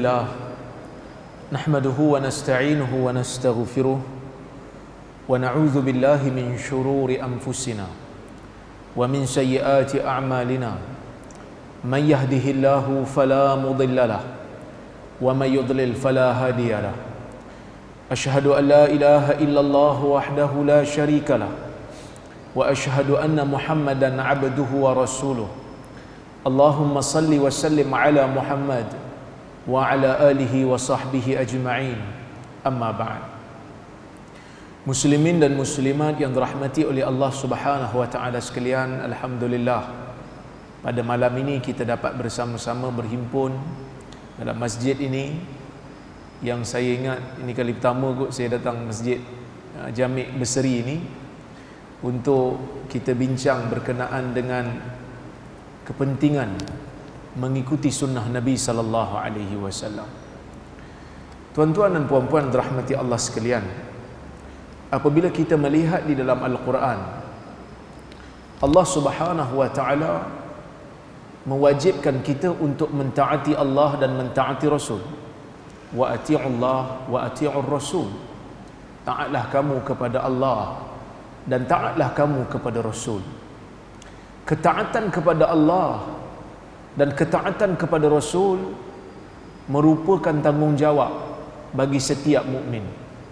لله نحمده ونستعينه ونستغفره ونعوذ بالله من شرور أنفسنا ومن سيئات أعمالنا من يهده الله فلا مضل له ومن يضلل فلا هادي له أشهد أن لا إله إلا الله وحده لا شريك له وأشهد أن محمدا عبده ورسوله اللهم صل وسلم على محمد وعلى آله وصحبه أجمعين أما بعد. Muslimin dan muslimat yang dirahmati oleh Allah Subhanahu wa taala sekalian, alhamdulillah pada malam ini kita dapat bersama-sama berhimpun dalam masjid ini yang saya ingat ini kali pertama kot saya datang masjid Jami' Berseri ini untuk kita bincang berkenaan dengan kepentingan mengikuti sunnah Nabi sallallahu alaihi wasallam. Tuan-tuan dan puan-puan dirahmati Allah sekalian, apabila kita melihat di dalam Al-Quran, Allah Subhanahu wa taala mewajibkan kita untuk mentaati Allah dan mentaati Rasul. Wa ati'ullah wa ati'ur Rasul. Taatlah kamu kepada Allah dan taatlah kamu kepada Rasul. Ketaatan kepada Allah dan ketaatan kepada Rasul merupakan tanggungjawab bagi setiap mukmin.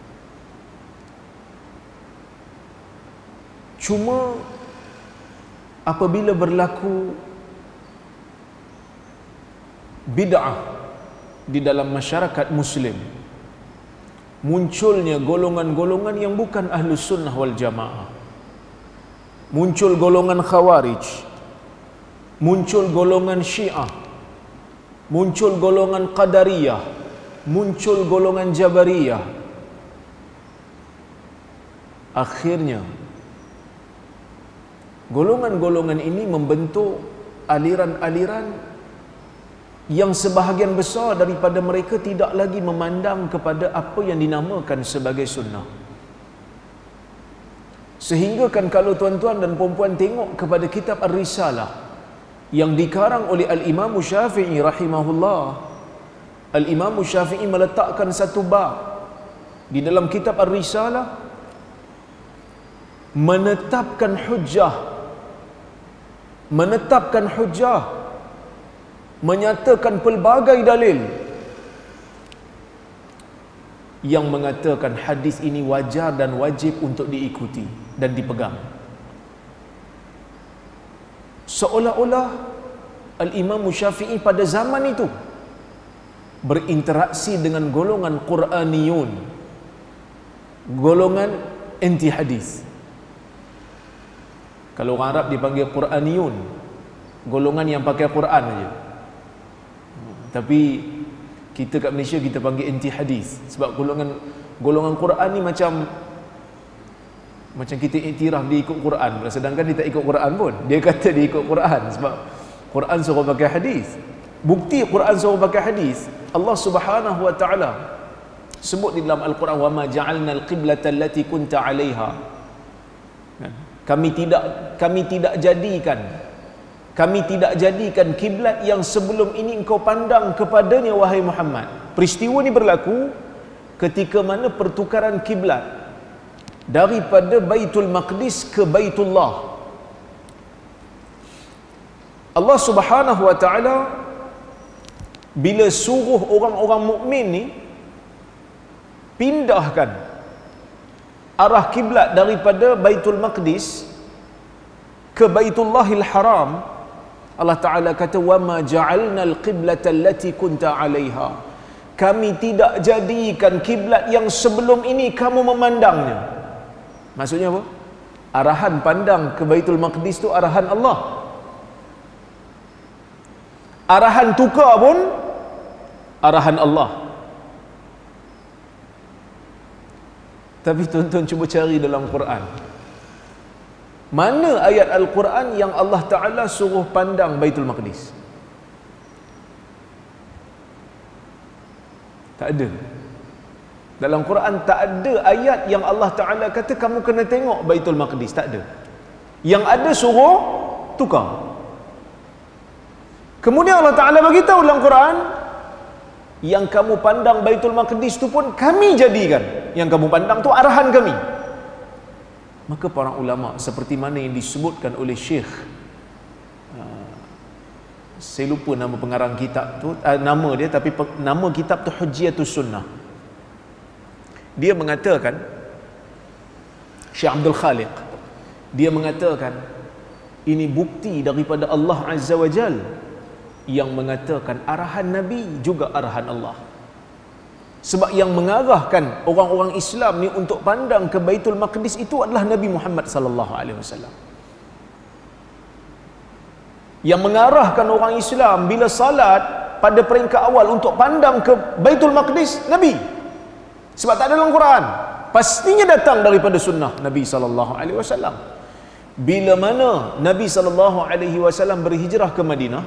Cuma apabila berlaku bid'ah di dalam masyarakat muslim, munculnya golongan-golongan yang bukan ahlus sunnah wal jamaah, muncul golongan khawarij, muncul golongan syiah, muncul golongan qadariyah, muncul golongan jabariyah. Akhirnya golongan-golongan ini membentuk aliran-aliran yang sebahagian besar daripada mereka tidak lagi memandang kepada apa yang dinamakan sebagai sunnah. Sehingga kan kalau tuan-tuan dan puan-puan tengok kepada kitab Ar-Risalah yang dikarang oleh Al-Imam Syafi'i rahimahullah, Al-Imam Syafi'i meletakkan satu bab di dalam kitab Ar-Risalah menetapkan hujjah, menyatakan pelbagai dalil yang mengatakan hadis ini wajar dan wajib untuk diikuti dan dipegang. Seolah-olah Al-Imam Syafi'i pada zaman itu berinteraksi dengan golongan Quraniyun, golongan anti hadis. Kalau orang Arab dipanggil Quraniyun, golongan yang pakai Quran saja. Tapi kita kat Malaysia kita panggil anti hadis sebab golongan Quran ni macam kita iktiraf dia ikut Quran, sedangkan dia tak ikut Quran pun. Dia kata dia ikut Quran sebab Quran suruh pakai hadis. Bukti Quran suruh pakai hadis, Allah Subhanahu wa taala sebut di dalam Al-Quran, wa ma ja'alnal qiblata allati kunta 'alaiha. Kami tidak jadikan kiblat yang sebelum ini engkau pandang kepadanya wahai Muhammad. Peristiwa ini berlaku ketika mana pertukaran kiblat daripada Baitul Maqdis ke Baitullah. Allah Subhanahu wa taala bila suruh orang-orang mukmin ni pindahkan arah kiblat daripada Baitul Maqdis ke Baitullahil Haram, Allah Ta'ala kata wa ma ja'alnal qiblata allati kunta 'alaiha. Kami tidak jadikan kiblat yang sebelum ini kamu memandangnya. Maksudnya apa? Arahan pandang ke Baitul Maqdis tu arahan Allah. Arahan tukar pun arahan Allah. Tapi tuan-tuan cuba cari dalam Quran, mana ayat Al-Quran yang Allah Ta'ala suruh pandang Baitul Maqdis? Tak ada. Dalam Quran tak ada ayat yang Allah Ta'ala kata kamu kena tengok Baitul Maqdis. Tak ada. Yang ada suruh tukar. Kemudian Allah Ta'ala beritahu dalam Quran, Yang kamu pandang Baitul Maqdis tu pun kami jadikan. Yang kamu pandang tu arahan kami. Maka para ulama seperti mana yang disebutkan oleh Syekh, saya lupa nama pengarang kitab tu, nama dia, tapi nama kitab tu Hujjatus Sunnah. Dia mengatakan, Syekh Abdul Khaliq, dia mengatakan ini bukti daripada Allah Azza wa Jal yang mengatakan arahan Nabi juga arahan Allah. Sebab yang mengarahkan orang-orang Islam ni untuk pandang ke Baitul Maqdis itu adalah Nabi Muhammad sallallahu alaihi wasallam. Yang mengarahkan orang Islam bila salat pada peringkat awal untuk pandang ke Baitul Maqdis, Nabi. Sebab tak ada dalam Quran. Pastinya datang daripada sunnah Nabi sallallahu alaihi wasallam. Bila mana Nabi sallallahu alaihi wasallam berhijrah ke Madinah,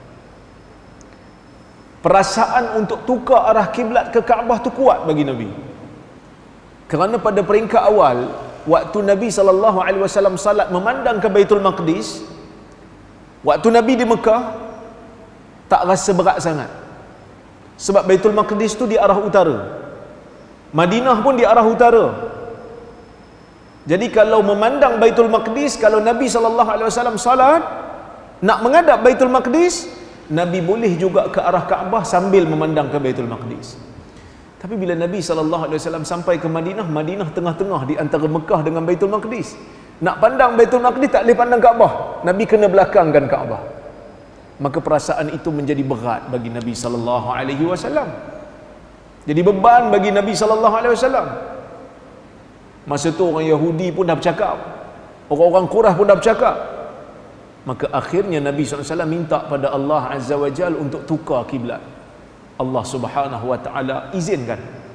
perasaan untuk tukar arah kiblat ke Kaabah tu kuat bagi Nabi. Kerana pada peringkat awal, waktu Nabi sallallahu alaihi wasallam salat memandang ke Baitul Maqdis, waktu Nabi di Mekah tak rasa berat sangat. Sebab Baitul Maqdis tu di arah utara. Madinah pun di arah utara. Jadi kalau memandang Baitul Maqdis, kalau Nabi sallallahu alaihi wasallam salat nak menghadap Baitul Maqdis, Nabi boleh juga ke arah Kaabah sambil memandang ke Baitul Maqdis. Tapi bila Nabi SAW sampai ke Madinah, Madinah tengah-tengah di antara Mekah dengan Baitul Maqdis. Nak pandang Baitul Maqdis tak boleh pandang Kaabah. Nabi kena belakangkan Kaabah. Maka perasaan itu menjadi berat bagi Nabi SAW. Jadi beban bagi Nabi SAW. Masa tu orang Yahudi pun dah bercakap, orang-orang Quraisy pun dah bercakap. Maka akhirnya Nabi SAW minta pada Allah Azza wa Jal untuk tukar kiblat. Allah Subhanahu wa Ta'ala izinkan.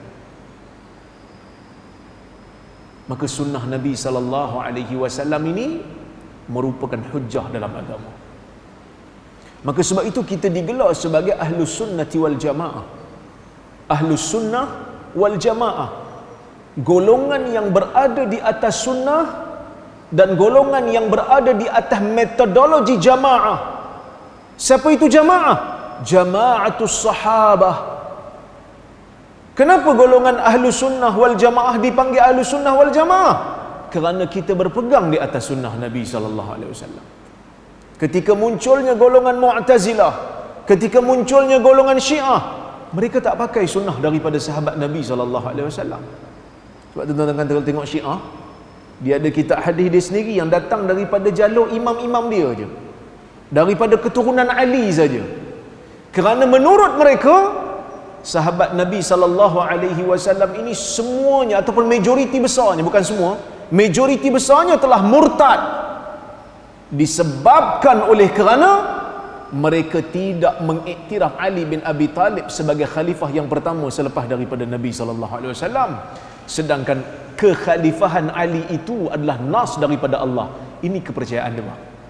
Maka sunnah Nabi SAW ini merupakan hujjah dalam agama. Maka sebab itu kita digelar sebagai Ahlus Sunnati wal Jamaah. Ahlus Sunnah wal Jamaah, golongan yang berada di atas sunnah dan golongan yang berada di atas metodologi jamaah. Siapa itu jamaah? Jamaatus sahabah. Kenapa golongan ahlu sunnah wal jamaah dipanggil ahlu sunnah wal jamaah? Kerana kita berpegang di atas sunnah Nabi SAW. Ketika munculnya golongan Mu'tazilah, ketika munculnya golongan Syiah, mereka tak pakai sunnah daripada sahabat Nabi SAW. Sebab tuan-tuan tengok Syiah, dia ada kitab hadis dia sendiri yang datang daripada jalur imam-imam dia je, daripada keturunan Ali saja. Kerana menurut mereka, sahabat Nabi SAW ini semuanya ataupun majoriti besarnya, bukan semua, majoriti besarnya telah murtad disebabkan oleh kerana mereka tidak mengiktiraf Ali bin Abi Talib sebagai khalifah yang pertama selepas daripada Nabi SAW. Sedangkan kekhalifahan Ali itu adalah nas daripada Allah. Ini kepercayaan dia.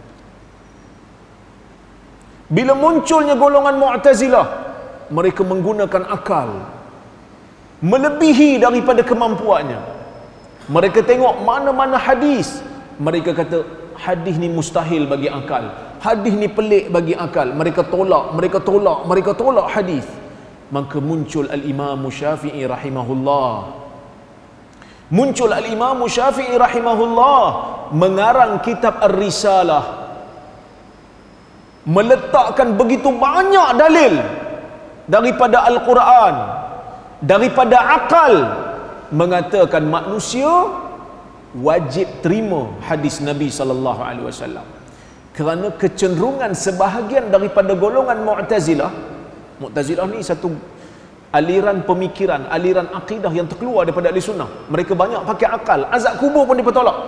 Bila munculnya golongan Mu'tazilah, mereka menggunakan akal melebihi daripada kemampuannya. Mereka tengok mana-mana hadis, mereka kata hadis ni mustahil bagi akal, hadis ni pelik bagi akal. Mereka tolak hadis. Maka muncul Al-Imam Syafi'i rahimahullah. Muncul Al-Imam Syafi'i rahimahullah mengarang kitab Ar-Risalah, meletakkan begitu banyak dalil daripada Al-Quran, daripada akal, mengatakan manusia wajib terima hadis Nabi SAW. Kerana kecenderungan sebahagian daripada golongan Mu'tazilah, Mu'tazilah ni satu aliran pemikiran, aliran akidah yang terkeluar daripada ahli sunnah. Mereka banyak pakai akal. Azab kubur pun dipertolak.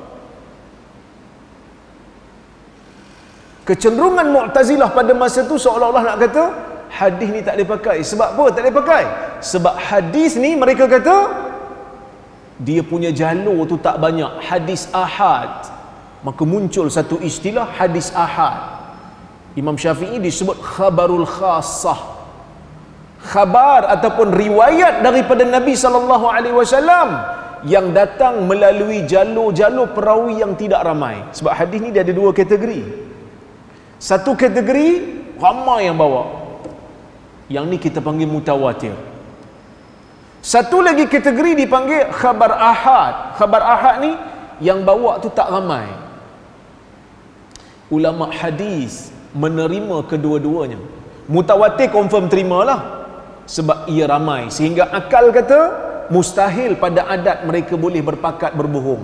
Kecenderungan Mu'tazilah pada masa tu seolah-olah nak kata hadis ni tak boleh pakai. Sebab apa tak boleh pakai? Sebab hadis ni mereka kata dia punya jalur tu tak banyak, hadis ahad. Maka muncul satu istilah hadis ahad. Imam Syafi'i disebut khabarul khassah. Khabar ataupun riwayat daripada Nabi SAW yang datang melalui jalur-jalur perawi yang tidak ramai. Sebab hadis ni dia ada dua kategori. Satu kategori ramai yang bawa, Yang ni kita panggil mutawatir. Satu lagi kategori dipanggil khabar ahad. Khabar ahad ni yang bawa tu tak ramai. Ulama hadis menerima kedua-duanya. Mutawatir confirm terimalah sebab ia ramai, sehingga akal kata mustahil pada adat mereka boleh berpakat berbohong.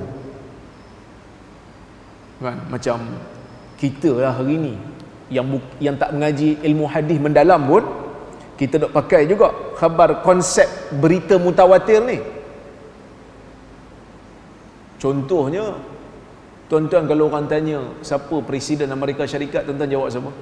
Kan? Macam kita lah hari ni yang tak mengaji ilmu hadis mendalam pun kita dok pakai juga khabar konsep berita mutawatir ni. Contohnya, tuan-tuan kalau orang tanya siapa Presiden Amerika Syarikat, tuan-tuan jawab siapa?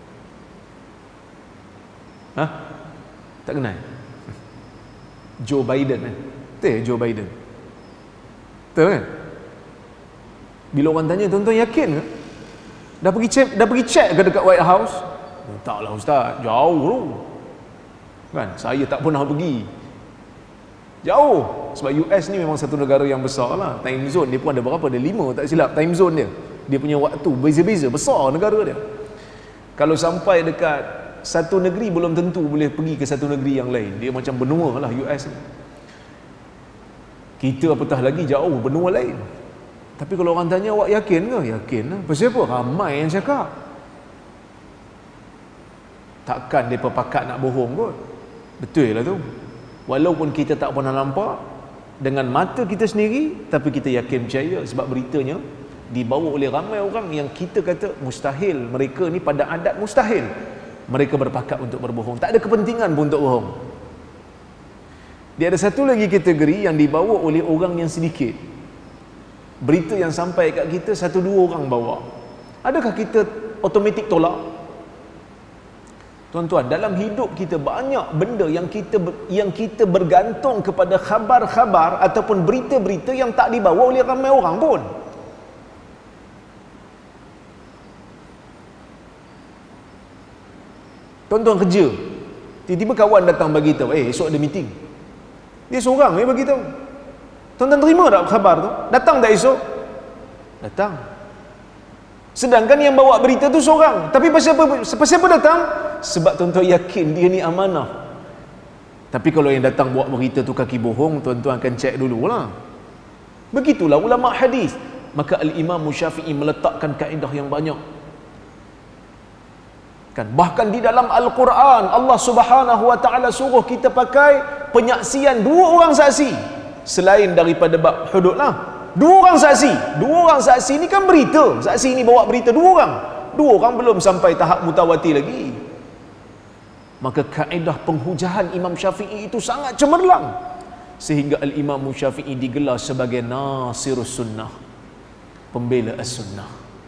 Ha? Tak kenal? Joe Biden kan? Betul Joe Biden? Betul kan? Bila orang tanya, tuan-tuan yakin ke? Dah pergi cek ke dekat White House? Oh, taklah ustaz, jauh tu. Kan? Saya tak pernah pergi. Jauh. Sebab US ni memang satu negara yang besar lah. Time zone dia pun ada berapa? Ada 5 tak silap time zone dia. Dia punya waktu beza-beza, besar negara dia. Kalau sampai dekat satu negeri belum tentu boleh pergi ke satu negeri yang lain. Dia macam benua lah US ni. Kita apatah lagi jauh benua lain. Tapi kalau orang tanya, awak yakin ke? Yakin lah. Pasal apa? Ramai yang cakap. Takkan dia pakat nak bohong kot. Betul lah tu. Walaupun kita tak pernah nampak dengan mata kita sendiri, tapi kita yakin percaya sebab beritanya dibawa oleh ramai orang yang kita kata mustahil. Mereka ni pada adat mustahil mereka berpakat untuk berbohong. Tak ada kepentingan pun untuk bohong. Dia ada satu lagi kategori yang dibawa oleh orang yang sedikit. Berita yang sampai kat kita 1-2 orang bawa. Adakah kita automatik tolak? Tuan-tuan, dalam hidup kita banyak benda yang kita bergantung kepada khabar-khabar ataupun berita-berita yang tak dibawa oleh ramai orang pun. Tuan-tuan kerja, tiba-tiba kawan datang bagi tahu, esok ada meeting. Dia seorang bagi tahu. Tuan-tuan terima tak khabar tu? Datang tak esok? Datang. Sedangkan yang bawa berita tu seorang. Tapi pasal apa datang? Sebab tuan-tuan yakin dia ni amanah. Tapi kalau yang datang bawa berita tu kaki bohong, tuan-tuan akan cek dululah. Begitulah ulama hadis. Maka Al-Imam Syafi'i meletakkan kaedah yang banyak. Kan bahkan di dalam Al-Quran Allah Subhanahu wa taala suruh kita pakai penyaksian 2 orang saksi. Selain daripada bab hudud lah. 2 orang saksi. 2 orang saksi ni kan berita. Saksi ni bawa berita 2 orang. 2 orang belum sampai tahap mutawatir lagi. Maka kaedah penghujahan Imam Syafi'i itu sangat cemerlang. Sehingga Al-Imam Syafi'i digelar sebagai Nasirus Sunnah. Pembela as-sunnah.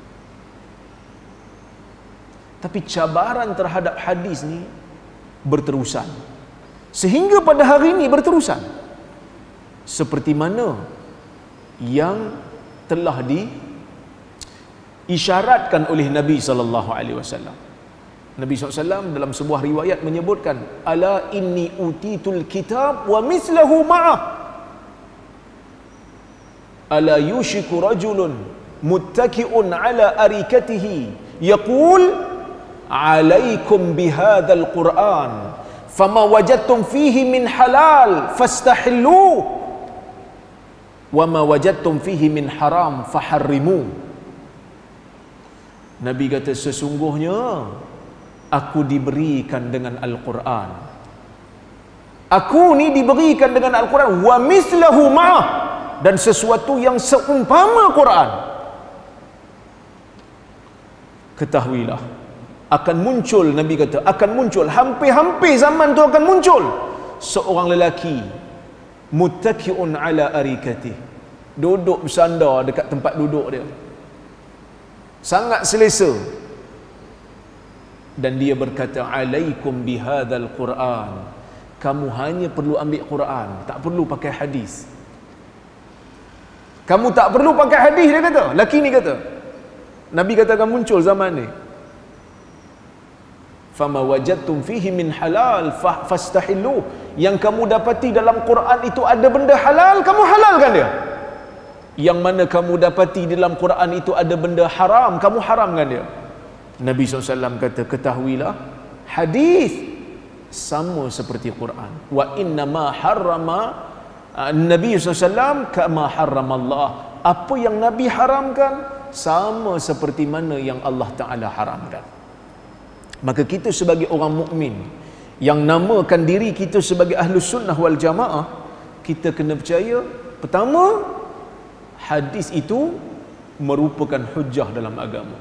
Tapi cabaran terhadap hadis ni berterusan. Sehingga pada hari ini berterusan. Seperti mana yang telah diisyaratkan oleh Nabi SAW. Nabi SAW dalam sebuah riwayat menyebutkan, ala inni utitul kitab wa mislahu ma'ah, ala yushiku rajulun muttaki'un ala arikatihi yaqul alaikum bihadzal Qur'an fama wajadtum fihi min halal fastahilluh wama wajadtum fihi min haram faharrimu. Nabi kata, sesungguhnya aku diberikan dengan Al-Quran. Aku ni diberikan dengan Al-Quran wa mislahu ma'ah, dan sesuatu yang seumpama Quran. Ketahuilah, akan muncul, Nabi kata, akan muncul, hampir-hampir zaman tu akan muncul seorang lelaki muttaki'un ala arikatih, duduk bersandar dekat tempat duduk dia, sangat selesa, dan dia berkata, alaikum bihadzal Quran, kamu hanya perlu ambil Quran, tak perlu pakai hadis. Kamu tak perlu pakai hadis, dia kata, lelaki ni kata. Nabi kata akan muncul zaman ni, fama wajadtum fihi min halal fastahillu, yang kamu dapati dalam Quran itu ada benda halal, kamu halalkan dia. Yang mana kamu dapati dalam Quran itu ada benda haram, kamu haramkan dia. Nabi SAW kata, ketahuilah, hadis sama seperti Quran. Wa inna ma harrama Nabi SAW kama harramallah. Apa yang Nabi haramkan sama seperti mana yang Allah Ta'ala haramkan. Maka kita sebagai orang mukmin yang namakan diri kita sebagai Ahlus Sunnah wal Jamaah, kita kena percaya, pertama, hadis itu merupakan hujjah dalam agama.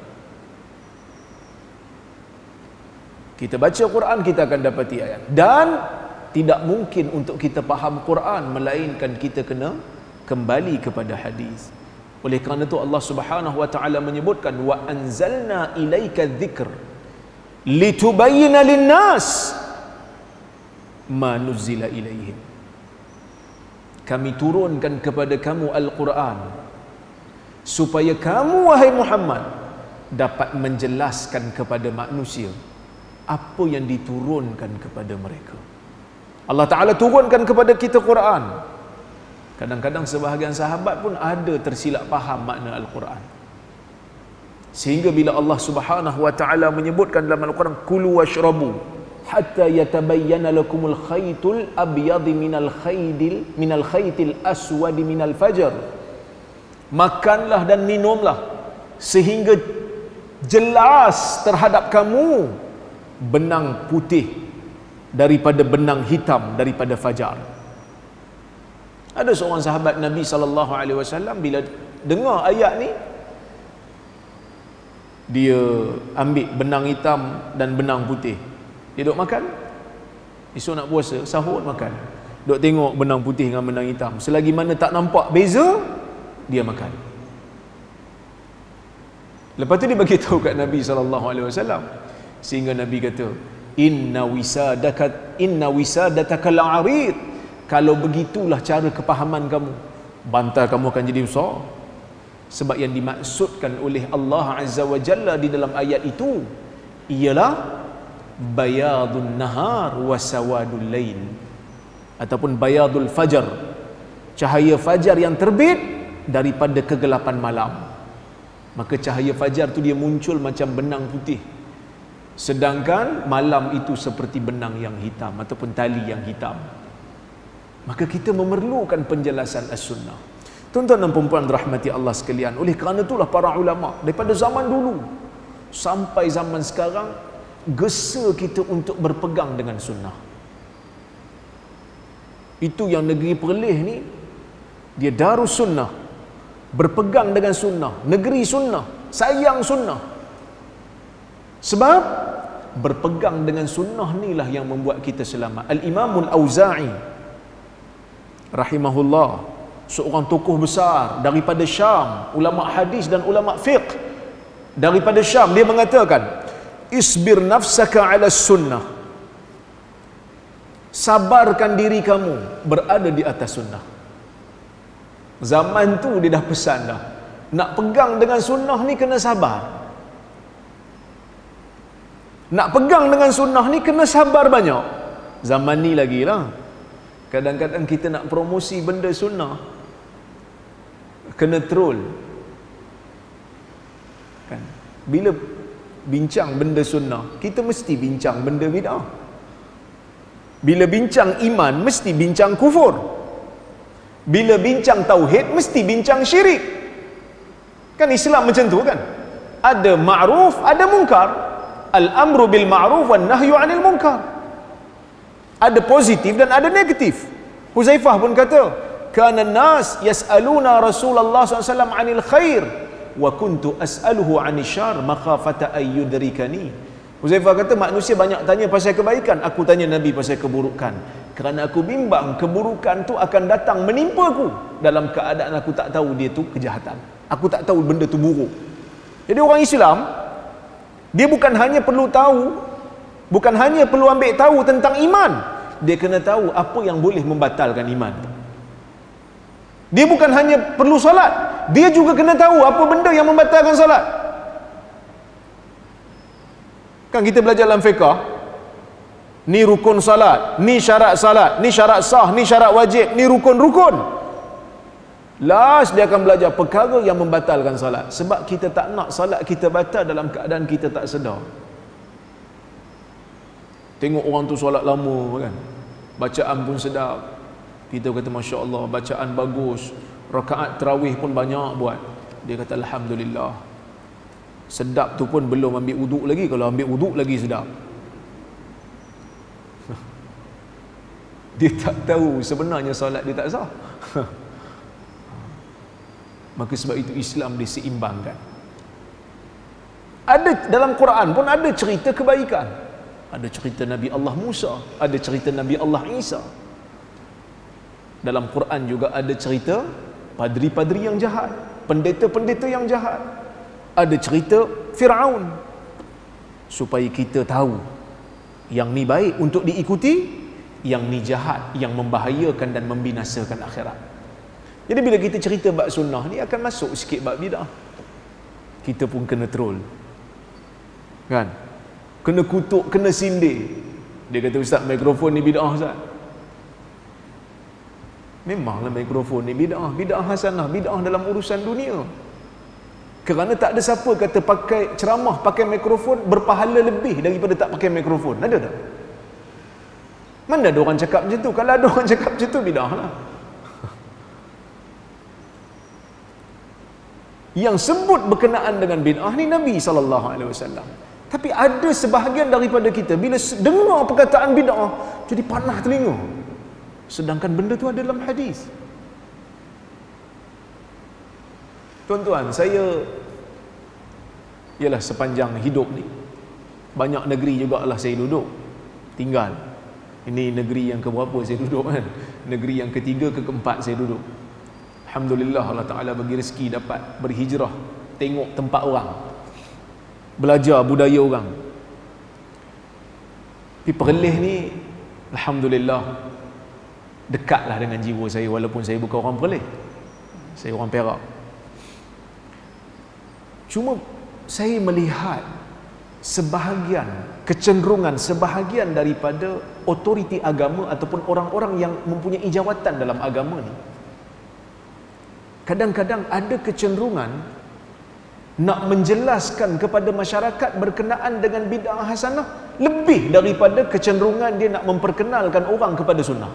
Kita baca Quran, kita akan dapati ayat. Dan tidak mungkin untuk kita faham Quran melainkan kita kena kembali kepada hadis. Oleh kerana itu Allah Subhanahu wa taala menyebutkan, wa anzalna ilaika dzikr litubayyana lin-nas ma nuzila ilaihim. Kami turunkan kepada kamu Al-Quran supaya kamu, wahai Muhammad, dapat menjelaskan kepada manusia apa yang diturunkan kepada mereka. Allah Ta'ala turunkan kepada kita Quran. Kadang-kadang sebahagian sahabat pun ada tersilap faham makna Al-Quran, sehingga bila Allah Subhanahu wa taala menyebutkan dalam Al-Quran, kulu washrabu hatta yatabayyana lakumul khaytul abyad minal khaytil aswad minal fajr. Makanlah dan minumlah sehingga jelas terhadap kamu benang putih daripada benang hitam daripada fajar. Ada seorang sahabat Nabi SAW bila dengar ayat ni, dia ambil benang hitam dan benang putih, dia duk makan. Esok nak puasa, sahur makan, duk tengok benang putih dengan benang hitam, selagi mana tak nampak beza, dia makan. Lepas tu dia bagi tahu kat Nabi SAW, sehingga Nabi kata, inna wisadataka al-arid. Kalau begitulah cara kepahaman kamu, bantal kamu akan jadi besar. Sebab yang dimaksudkan oleh Allah Azza wa Jalla di dalam ayat itu ialah bayadun nahar wa sawadul lail, ataupun bayadul fajar, cahaya fajar yang terbit daripada kegelapan malam. Maka cahaya fajar tu dia muncul macam benang putih, sedangkan malam itu seperti benang yang hitam ataupun tali yang hitam. Maka kita memerlukan penjelasan as-sunnah. Tuan-tuan dan puan-puan rahmati Allah sekalian, oleh kerana itulah para ulama daripada zaman dulu sampai zaman sekarang gesa kita untuk berpegang dengan sunnah. Itu yang negeri Perlis ni, dia Darus Sunnah, berpegang dengan sunnah, negeri sunnah, sayang sunnah. Sebab berpegang dengan sunnah inilah yang membuat kita selamat. Al-Imamul Auza'i rahimahullah, seorang tokoh besar daripada Syam, ulama hadis dan ulama fiqh daripada Syam, dia mengatakan, isbir nafsaka ala sunnah, sabarkan diri kamu berada di atas sunnah. Zaman tu dia dah pesan dah, nak pegang dengan sunnah ni kena sabar. Nak pegang dengan sunnah ni kena sabar banyak. Zaman ni lagi lah, kadang-kadang kita nak promosi benda sunnah, kena troll kan? Bila bincang benda sunnah, kita mesti bincang benda bid'ah. Bila bincang iman, mesti bincang kufur. Bila bincang tauhid, mesti bincang syirik. Kan Islam macam tu kan? Ada ma'ruf, ada munkar. Al-amru bil ma'ruf wan nahyu 'anil munkar. Ada positif dan ada negatif. Huzaifah pun kata, kana nas yas'aluna Rasulullah SAW 'anil khair wa kuntu as'aluhu 'anil syarr makhafata ayyudrikani. Huzaifah kata, manusia banyak tanya pasal kebaikan, aku tanya Nabi pasal keburukan, kerana aku bimbang keburukan tu akan datang menimpa aku dalam keadaan aku tak tahu dia tu kejahatan, aku tak tahu benda tu buruk. Jadi orang Islam, dia bukan hanya perlu tahu, bukan hanya perlu ambil tahu tentang iman, dia kena tahu apa yang boleh membatalkan iman. Dia bukan hanya perlu solat, dia juga kena tahu apa benda yang membatalkan solat. Kan kita belajar dalam fiqh, ni rukun salat, ni syarat salat, ni syarat sah, ni syarat wajib, ni rukun-rukun. Last dia akan belajar perkara yang membatalkan salat. Sebab kita tak nak salat kita batal dalam keadaan kita tak sedar. Tengok orang tu solat lama kan, bacaan pun sedap, kita kata Masya Allah, bacaan bagus, rakaat tarawih pun banyak buat. Dia kata Alhamdulillah. Sedap tu pun belum ambil wuduk lagi. Kalau ambil wuduk lagi sedap. Dia tak tahu sebenarnya solat dia tak sah. Maka sebab itu Islam diseimbangkan. Ada dalam Quran pun ada cerita kebaikan. Ada cerita Nabi Allah Musa, ada cerita Nabi Allah Isa. Dalam Quran juga ada cerita padri-padri yang jahat, pendeta-pendeta yang jahat. Ada cerita Firaun, supaya kita tahu yang ni baik untuk diikuti, yang ni jahat, yang membahayakan dan membinasakan akhirat. Jadi bila kita cerita bab sunnah ni akan masuk sikit bab bidah. Kita pun kena troll. Kan? Kena kutuk, kena sindir. Dia kata, Ustaz, mikrofon ni bidah, Ustaz. Memanglah mikrofon ni bidah, bidah hasanah, bidah dalam urusan dunia. Kerana tak ada siapa kata pakai ceramah pakai mikrofon berpahala lebih daripada tak pakai mikrofon. Ada tak? Mana ada orang cakap macam tu? Kalau ada orang cakap macam tu, bidah lah. Yang sebut berkenaan dengan bid'ah ni Nabi SAW. Tapi ada sebahagian daripada kita bila dengar perkataan bid'ah jadi panah telinga, sedangkan benda tu ada dalam hadis. Tuan-tuan, saya ialah sepanjang hidup ni banyak negeri jugalah saya duduk tinggal. Ini negeri yang keberapa saya duduk kan? Negeri yang ketiga ke keempat saya duduk. Alhamdulillah, Allah Ta'ala bagi rezeki dapat berhijrah, tengok tempat orang, belajar budaya orang. Tapi Perlis ni Alhamdulillah dekatlah dengan jiwa saya, walaupun saya bukan orang Perlis, saya orang Perak. Cuma saya melihat sebahagian kecenderungan sebahagian daripada otoriti agama ataupun orang-orang yang mempunyai jawatan dalam agama ni, kadang-kadang ada kecenderungan nak menjelaskan kepada masyarakat berkenaan dengan bid'ah hasanah lebih daripada kecenderungan dia nak memperkenalkan orang kepada sunnah.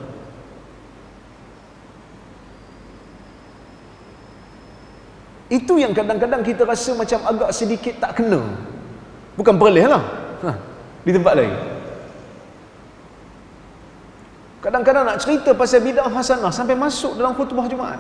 Itu yang kadang-kadang kita rasa macam agak sedikit tak kena. Bukan Perlis lah, di tempat lain. Kadang-kadang nak cerita pasal bid'ah hasanah sampai masuk dalam khutbah Jumaat.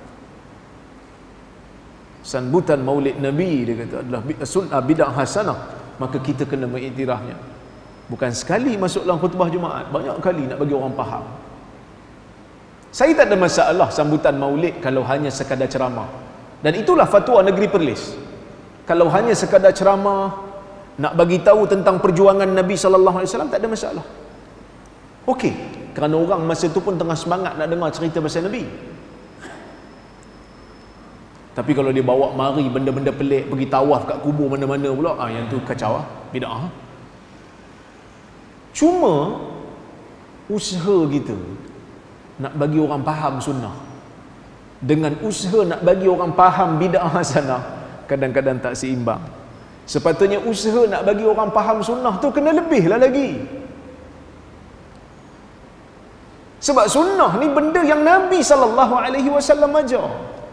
Sambutan Maulid Nabi, dia kata, adalah sunnah bid'ah hasanah, maka kita kena mengiktirafnya. Bukan sekali masuk dalam khutbah Jumaat, banyak kali nak bagi orang faham. Saya tak ada masalah sambutan Maulid kalau hanya sekadar ceramah. Dan itulah fatwa negeri Perlis. Kalau hanya sekadar ceramah, nak bagi tahu tentang perjuangan Nabi SAW, tak ada masalah. Okey, kerana orang masa tu pun tengah semangat nak dengar cerita pasal Nabi. Tapi kalau dia bawa mari benda-benda pelik, pergi tawaf kat kubur mana-mana pula, yang tu kacau lah, bid'ah. Cuma usaha kita nak bagi orang faham sunnah dengan usaha nak bagi orang faham bid'ah hasanah kadang-kadang tak seimbang. Sepatutnya usaha nak bagi orang faham sunnah tu kena lebih lah lagi. Sebab sunnah ni benda yang Nabi SAW ajar.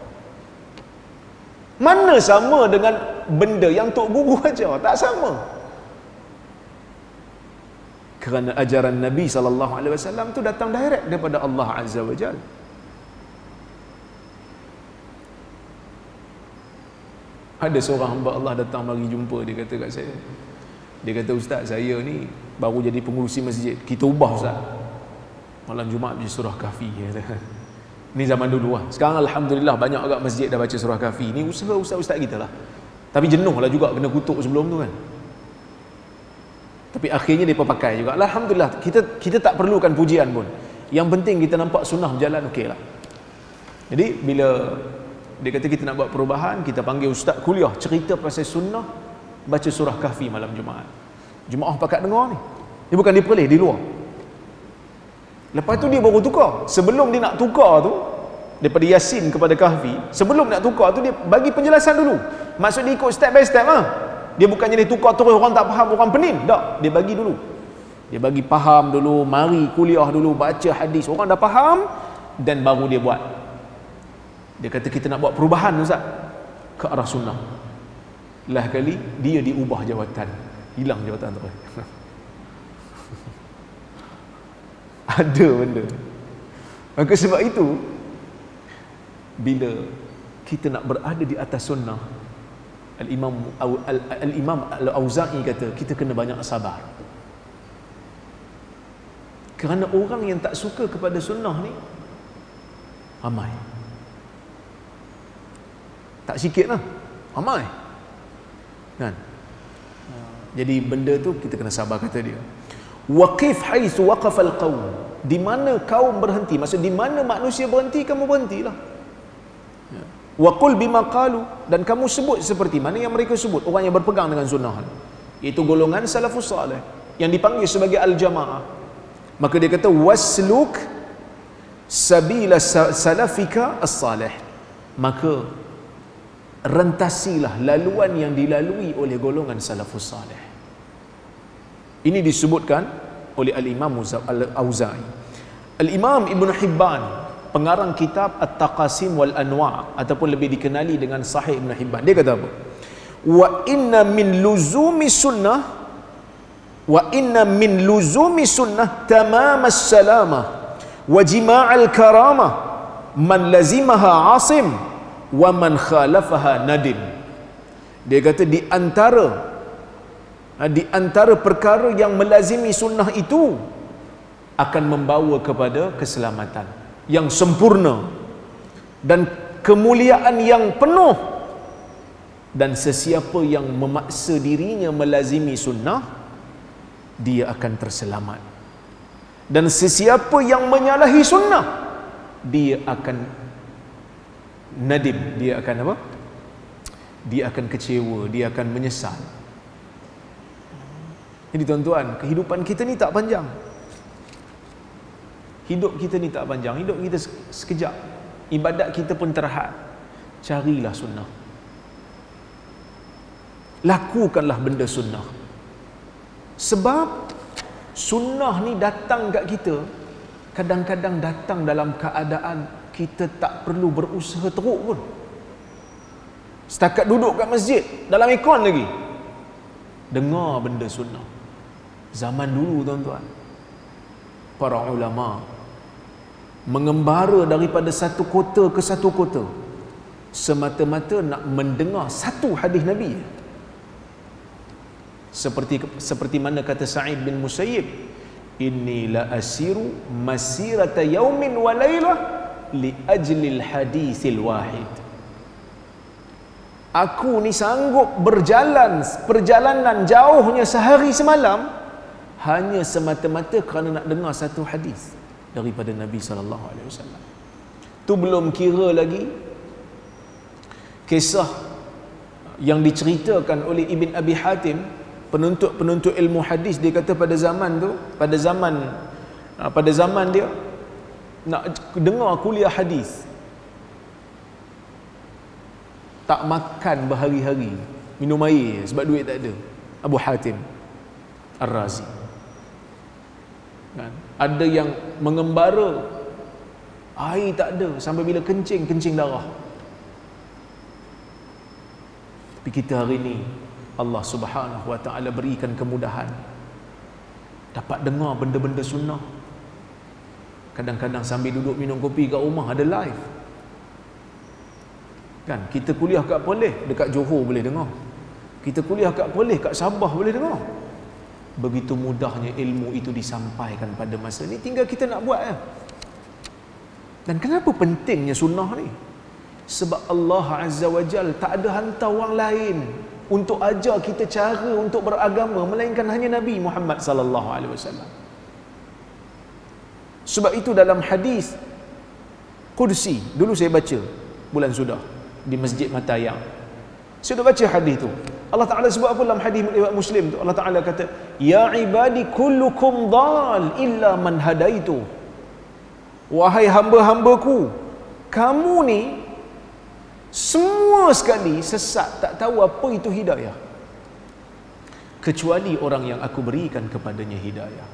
Mana sama dengan benda yang Tok Guru ajar? Tak sama. Kerana ajaran Nabi SAW tu datang direct daripada Allah Azza wa Jalla. Ada seorang hamba Allah datang mari jumpa, dia kata kat saya, dia kata, Ustaz, saya ni baru jadi pengurusi masjid, kita ubah Ustaz, malam Jumaat baca surah Kahfi, kata. Ni zaman dulu lah. Sekarang Alhamdulillah banyak agak masjid dah baca surah Kahfi. Ni usaha ustaz-ustaz kita lah. Tapi jenuh lah juga kena kutuk sebelum tu kan. Tapi akhirnya mereka pakai juga. Alhamdulillah, kita tak perlukan pujian pun. Yang penting kita nampak sunnah berjalan, okey lah. Jadi bila dia kata kita nak buat perubahan, kita panggil ustaz kuliah cerita pasal sunnah, baca surah Kahfi malam Jumaat. Jemaah pakat dengar ni. Dia bukan di Perlis, di luar. Lepas tu dia baru tukar. Sebelum dia nak tukar tu, daripada Yasin kepada Kahfi, sebelum nak tukar tu dia bagi penjelasan dulu. Maksud dia ikut step by step lah. Dia bukannya dia tukar terus orang tak faham, orang pening. Tak, dia bagi dulu. Dia bagi faham dulu, mari kuliah dulu, baca hadis, orang dah faham, dan baru dia buat. Dia kata kita nak buat perubahan Ustaz ke arah sunnah. Lah kali dia diubah jawatan, hilang jawatan tu. Ada benda. Maka sebab itu, bila kita nak berada di atas sunnah, Al-Imam Al-Auza'i kata kita kena banyak sabar. Kerana orang yang tak suka kepada sunnah ni ramai. Tak sikit lah, ramai kan? Jadi benda tu kita kena sabar, kata dia. Waqif haitsu waqafa al-qaum. Di mana kaum berhenti, maksud di mana manusia berhenti, kamu berhentilah. Wa qul bima qalu, dan kamu sebut seperti mana yang mereka sebut, orang yang berpegang dengan sunnah, iaitu golongan salafus salih yang dipanggil sebagai al-jamaah. Maka dia kata wasluk sabila salafika as-salih. Maka rentasilah laluan yang dilalui oleh golongan salafus salih. Ini disebutkan oleh Al-Imam Al-Auza'i. Al-Imam Ibn Hibban, pengarang kitab At-Taqasim wal Anwa', ataupun lebih dikenali dengan Sahih Ibn Hibban, dia kata apa? Wa inna min luzumi sunnah tamam as-salamah wa jima' al-karamah man lazimaha asim wa man khalafaha nadim. Dia kata di antara perkara yang melazimi sunnah itu akan membawa kepada keselamatan yang sempurna dan kemuliaan yang penuh, dan sesiapa yang memaksa dirinya melazimi sunnah, dia akan terselamat, dan sesiapa yang menyalahi sunnah, dia akan nadim, dia akan apa? Dia akan kecewa, dia akan menyesal. Jadi tuan-tuan, kehidupan kita ni tak panjang. Hidup kita ni tak panjang, hidup kita sekejap. Ibadat kita pun terhad. Carilah sunnah. Lakukanlah benda sunnah. Sebab sunnah ni datang kat kita, kadang-kadang datang dalam keadaan kita tak perlu berusaha teruk pun. Setakat duduk kat masjid, dalam ikon lagi, dengar benda sunnah. Zaman dulu tuan-tuan, para ulama mengembara daripada satu kota ke satu kota semata-mata nak mendengar satu hadis Nabi. Seperti mana kata Sa'id bin Musayyib, inni la asiru masirata yaumin wa laylah li ajlil hadithil wahid. Aku ni sanggup berjalan perjalanan jauhnya sehari semalam hanya semata-mata kerana nak dengar satu hadis daripada Nabi sallallahu alaihi wasallam. Tu belum kira lagi kisah yang diceritakan oleh Ibn Abi Hatim, penuntut ilmu hadis. Dia kata pada zaman tu, pada zaman dia nak dengar kuliah hadis, tak makan berhari-hari, minum air sebab duit tak ada. Abu Hatim Ar-Razi kan? Ada yang mengembara, air tak ada, sampai bila kencing darah. Tapi kita hari ni Allah Subhanahu wa ta'ala berikan kemudahan, dapat dengar benda-benda sunnah. Kadang-kadang sambil duduk minum kopi kat rumah ada live kan. Kita kuliah kat Perlis, dekat Johor boleh dengar. Kita kuliah kat Perlis, kat Sabah boleh dengar. Begitu mudahnya ilmu itu disampaikan pada masa ni, tinggal kita nak buat ya. Dan kenapa pentingnya sunnah ni? Sebab Allah Azza wa Jal tak ada hantar orang lain untuk ajar kita cara untuk beragama melainkan hanya Nabi Muhammad sallallahu alaihi wasallam. Sebab itu dalam hadis Qudsi, dulu saya baca bulan sudah di Masjid Matayang, saya dah baca hadis tu. Allah Ta'ala sebut apa dalam hadis riwayat Muslim tu? Allah Ta'ala kata, ya ibadi kullukum dhal illa man hadaitu. Wahai hamba-hambaku, kamu ni semua sekali sesat, tak tahu apa itu hidayah. kecuali orang yang aku berikan kepadanya hidayah.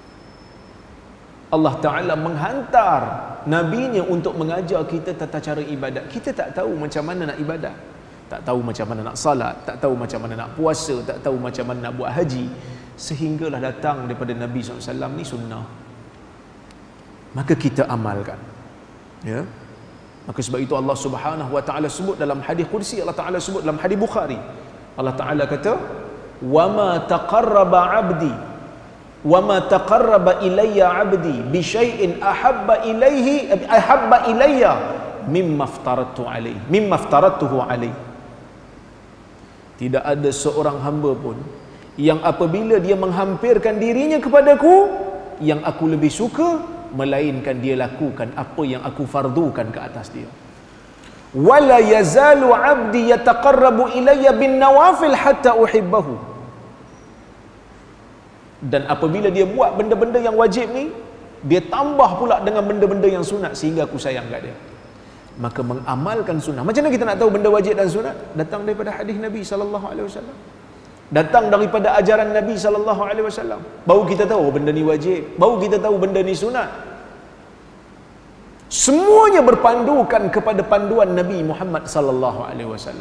Allah Ta'ala menghantar Nabi-Nya untuk mengajar kita tata cara ibadat. Kita tak tahu macam mana nak ibadat, tak tahu macam mana nak salat, tak tahu macam mana nak puasa, tak tahu macam mana nak buat haji, sehinggalah datang daripada Nabi SAW ni sunnah, maka kita amalkan, ya. Maka sebab itu Allah Subhanahu Wa Ta'ala sebut dalam hadis qudsi, Allah Ta'ala sebut dalam hadis Bukhari, Allah Ta'ala kata, "Wama taqarraba 'abdi wama taqarraba ilayya 'abdi bi syai'in ahabba ilayya mimma aftaratuhu alaihi." Tidak ada seorang hamba pun yang apabila dia menghampirkan dirinya kepadaku, yang aku lebih suka, melainkan dia lakukan apa yang aku fardukan ke atas dia. Wala yazalu 'abdi yataqarrabu ilayya bin nawafil hatta uhibbahu. Dan apabila dia buat benda-benda yang wajib ni, dia tambah pula dengan benda-benda yang sunat sehingga aku sayang kat dia. Maka mengamalkan sunnah. Macam mana kita nak tahu benda wajib dan sunat? Datang daripada hadis Nabi SAW, datang daripada ajaran Nabi SAW. Baru kita tahu benda ni wajib, baru kita tahu benda ni sunat. Semuanya berpandukan kepada panduan Nabi Muhammad SAW.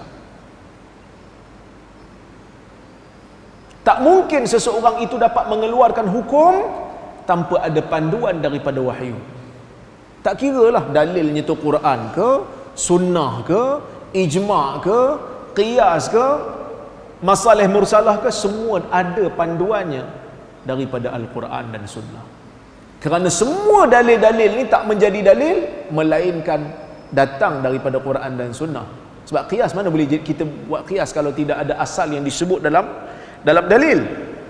Tak mungkin seseorang itu dapat mengeluarkan hukum tanpa ada panduan daripada wahyu. Tak kiralah dalilnya tu Quran ke, sunnah ke, ijma' ke, qiyas ke, masalah mursalah ke, semua ada panduannya daripada Al-Quran dan sunnah. Kerana semua dalil-dalil ni tak menjadi dalil melainkan datang daripada Quran dan sunnah. Sebab qiyas, mana boleh kita buat qiyas kalau tidak ada asal yang disebut dalam dalil?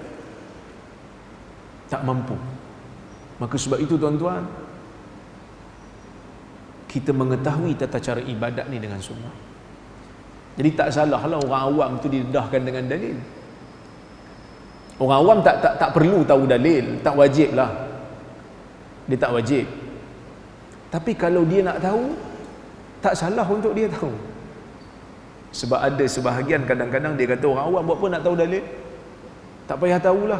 Tak mampu. Maka sebab itu tuan-tuan, kita mengetahui tata cara ibadat ni dengan sunnah. Jadi tak salahlah orang awam tu didedahkan dengan dalil. Orang awam tak perlu tahu dalil, tak wajib lah. Dia tak wajib. Tapi kalau dia nak tahu, tak salah untuk dia tahu. Sebab ada sebahagian kadang-kadang dia kata orang awam buat apa nak tahu dalil? Tak payah tahulah.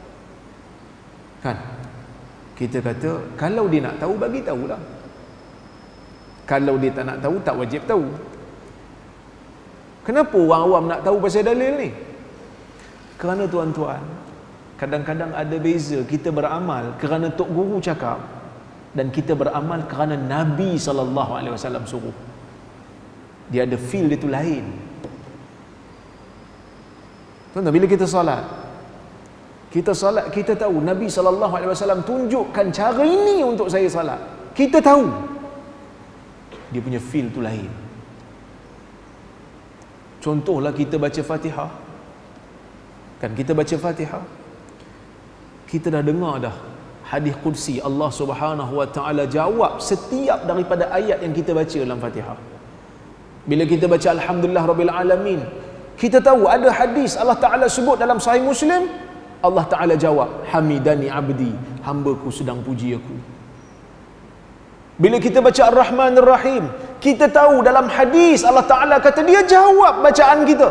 Kan? Kita kata kalau dia nak tahu, bagi tahulah. Kalau dia tak nak tahu, tak wajib tahu. Kenapa orang awam nak tahu pasal dalil ni? Kerana tuan-tuan, kadang-kadang ada beza kita beramal kerana tok guru cakap dan kita beramal kerana Nabi SAW suruh. Dia ada feel dia tu lain. Tuan-tuan, bila kita solat, kita tahu Nabi SAW tunjukkan cara ini untuk saya solat. Kita tahu. Dia punya feel tu lain. Contohlah kita baca Fatihah. Kan kita baca Fatihah, kita dah dengar dah hadis qudsi, Allah Subhanahu Wa Ta'ala jawab setiap daripada ayat yang kita baca dalam Fatihah. Bila kita baca Alhamdulillah Rabbil Alamin, kita tahu ada hadis Allah Ta'ala sebut dalam Sahih Muslim, Allah Ta'ala jawab, Hamidani abdi, hambaku sedang puji aku. Bila kita baca Ar-Rahman Ar-Rahim, kita tahu dalam hadis Allah Ta'ala kata dia jawab bacaan kita.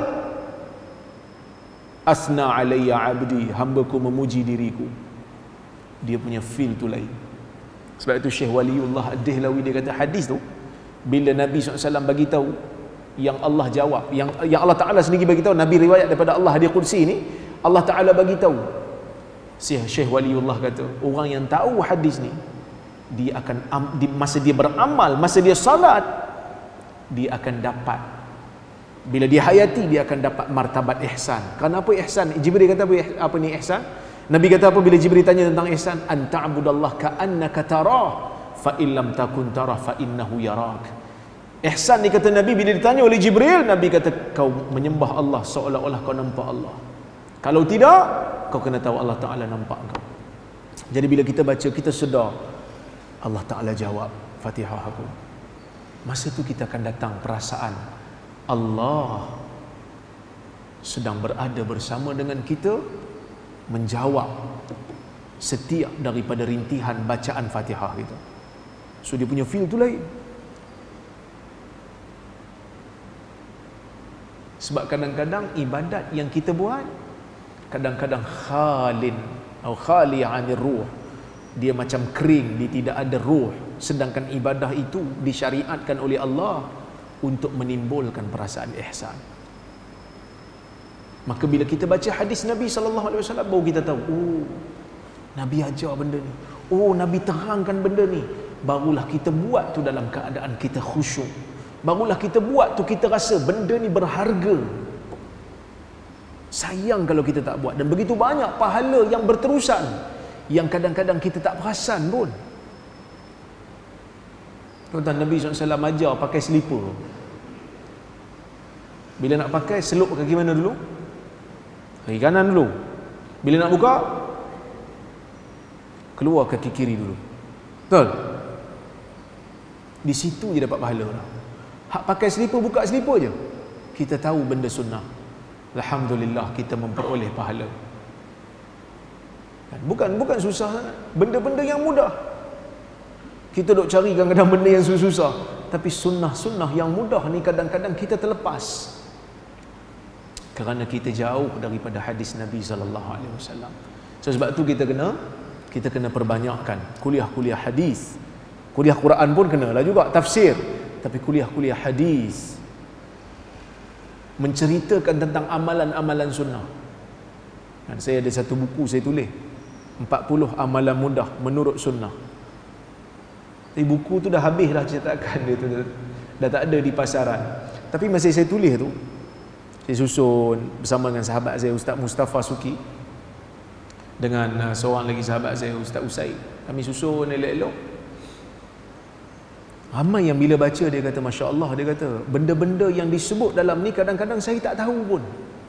Asna alayya abdi, hambaku memuji diriku. Dia punya feel tu lain. Sebab itu Syekh Waliullah Ad-Dihlawi dia kata hadis tu, bila Nabi SAW bagi tahu yang Allah jawab, yang Allah Ta'ala sendiri bagi tahu, Nabi riwayat daripada Allah hadis qudsi ni, Allah Ta'ala bagi tahu. Syekh Waliullah kata, orang yang tahu hadis ni, dia akan masa dia beramal, masa dia salat, dia akan dapat, bila dia hayati, dia akan dapat martabat ihsan. Kenapa ihsan? Jibril kata apa ni ihsan? Nabi kata apa bila Jibril tanya tentang ihsan? An ta'budallah ka'annaka tarah fa illam takun tarah fa innahu yarak. Ihsan ni kata Nabi bila ditanya oleh Jibril, Nabi kata kau menyembah Allah seolah-olah kau nampak Allah. Kalau tidak, kau kena tahu Allah Ta'ala nampak kau. Jadi bila kita baca, kita sedar Allah Ta'ala jawab Fatihah aku. Masa tu kita akan datang perasaan Allah sedang berada bersama dengan kita, menjawab setiap daripada rintihan bacaan Fatihah kita. So dia punya feel tu lain. Sebab kadang-kadang ibadat yang kita buat kadang-kadang khalin atau khali 'anir ruh, dia macam kering, dia tidak ada ruh. Sedangkan ibadah itu disyariatkan oleh Allah untuk menimbulkan perasaan ihsan. Maka bila kita baca hadis Nabi SAW, baru kita tahu, oh, Nabi ajar benda ni, oh, Nabi terangkan benda ni. Barulah kita buat tu dalam keadaan kita khusyuk. Barulah kita buat tu kita rasa benda ni berharga. Sayang kalau kita tak buat. Dan begitu banyak pahala yang berterusan yang kadang-kadang kita tak perasan pun. Tuan-tuan, Nabi SAW ajar pakai selipar. Bila nak pakai, seluk kaki mana dulu? Kaki kanan dulu. Bila nak buka, keluar kaki kiri dulu. Betul? Di situ je dapat pahala dah. Hak pakai selipar, buka selipar je, kita tahu benda sunnah. Alhamdulillah, kita memperoleh pahala. Bukan susah sangat. Benda-benda yang mudah. Kita duk cari kadang-kadang benda yang susah. Tapi sunnah-sunnah yang mudah ni kadang-kadang kita terlepas. Kerana kita jauh daripada hadis Nabi SAW. So, sebab tu kita kena perbanyakkan kuliah-kuliah hadis. Kuliah Quran pun kenalah juga, tafsir. Tapi kuliah-kuliah hadis, menceritakan tentang amalan-amalan sunnah. Dan saya ada satu buku saya tulis, 40 amalan mudah menurut sunnah. Tapi buku tu dah habis dah cetakan dia tu, dah tak ada di pasaran. Tapi masa saya tulis tu, saya susun bersama dengan sahabat saya Ustaz Mustafa Suki, dengan seorang lagi sahabat saya Ustaz Usaid. Kami susun elok-elok. Ramai yang bila baca dia kata, Masya Allah, dia kata benda-benda yang disebut dalam ni kadang-kadang saya tak tahu pun.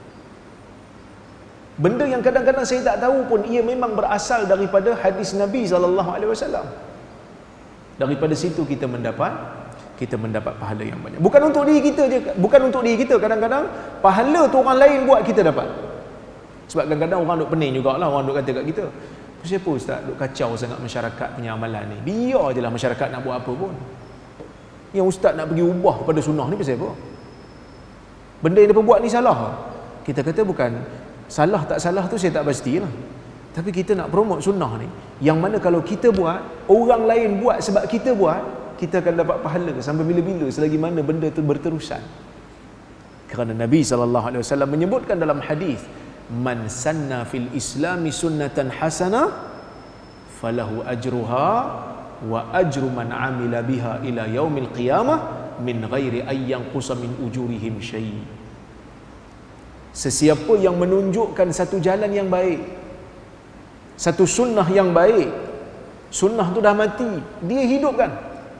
Benda yang kadang-kadang saya tak tahu pun, ia memang berasal daripada hadis Nabi SAW. Daripada situ kita mendapat pahala yang banyak. Bukan untuk diri kita je, bukan untuk diri kita. Kadang-kadang pahala tu orang lain buat kita dapat. Sebab kadang-kadang orang duk pening jugalah, orang duk kata kat kita, siapa Ustaz duk kacau sangat masyarakat punya amalan ni? Biar je lah masyarakat nak buat apa pun. Yang Ustaz nak pergi ubah pada sunnah ni pasal apa? Benda yang dia buat ni salah. Kita kata bukan salah tak salah tu saya tak pastilah. Tapi kita nak promote sunnah ni, yang mana kalau kita buat, orang lain buat sebab kita buat, kita akan dapat pahala sampai bila-bila selagi mana benda tu berterusan. Kerana Nabi SAW menyebutkan dalam hadis, man sanna fil islami sunnatan hasanah falahu ajruha wa ajru man amila biha ila yaumil qiyamah min ghairi ay yanqusa min ujurihim syai'. Sesiapa yang menunjukkan satu jalan yang baik, satu sunnah yang baik, sunnah tu dah mati, dia hidupkan.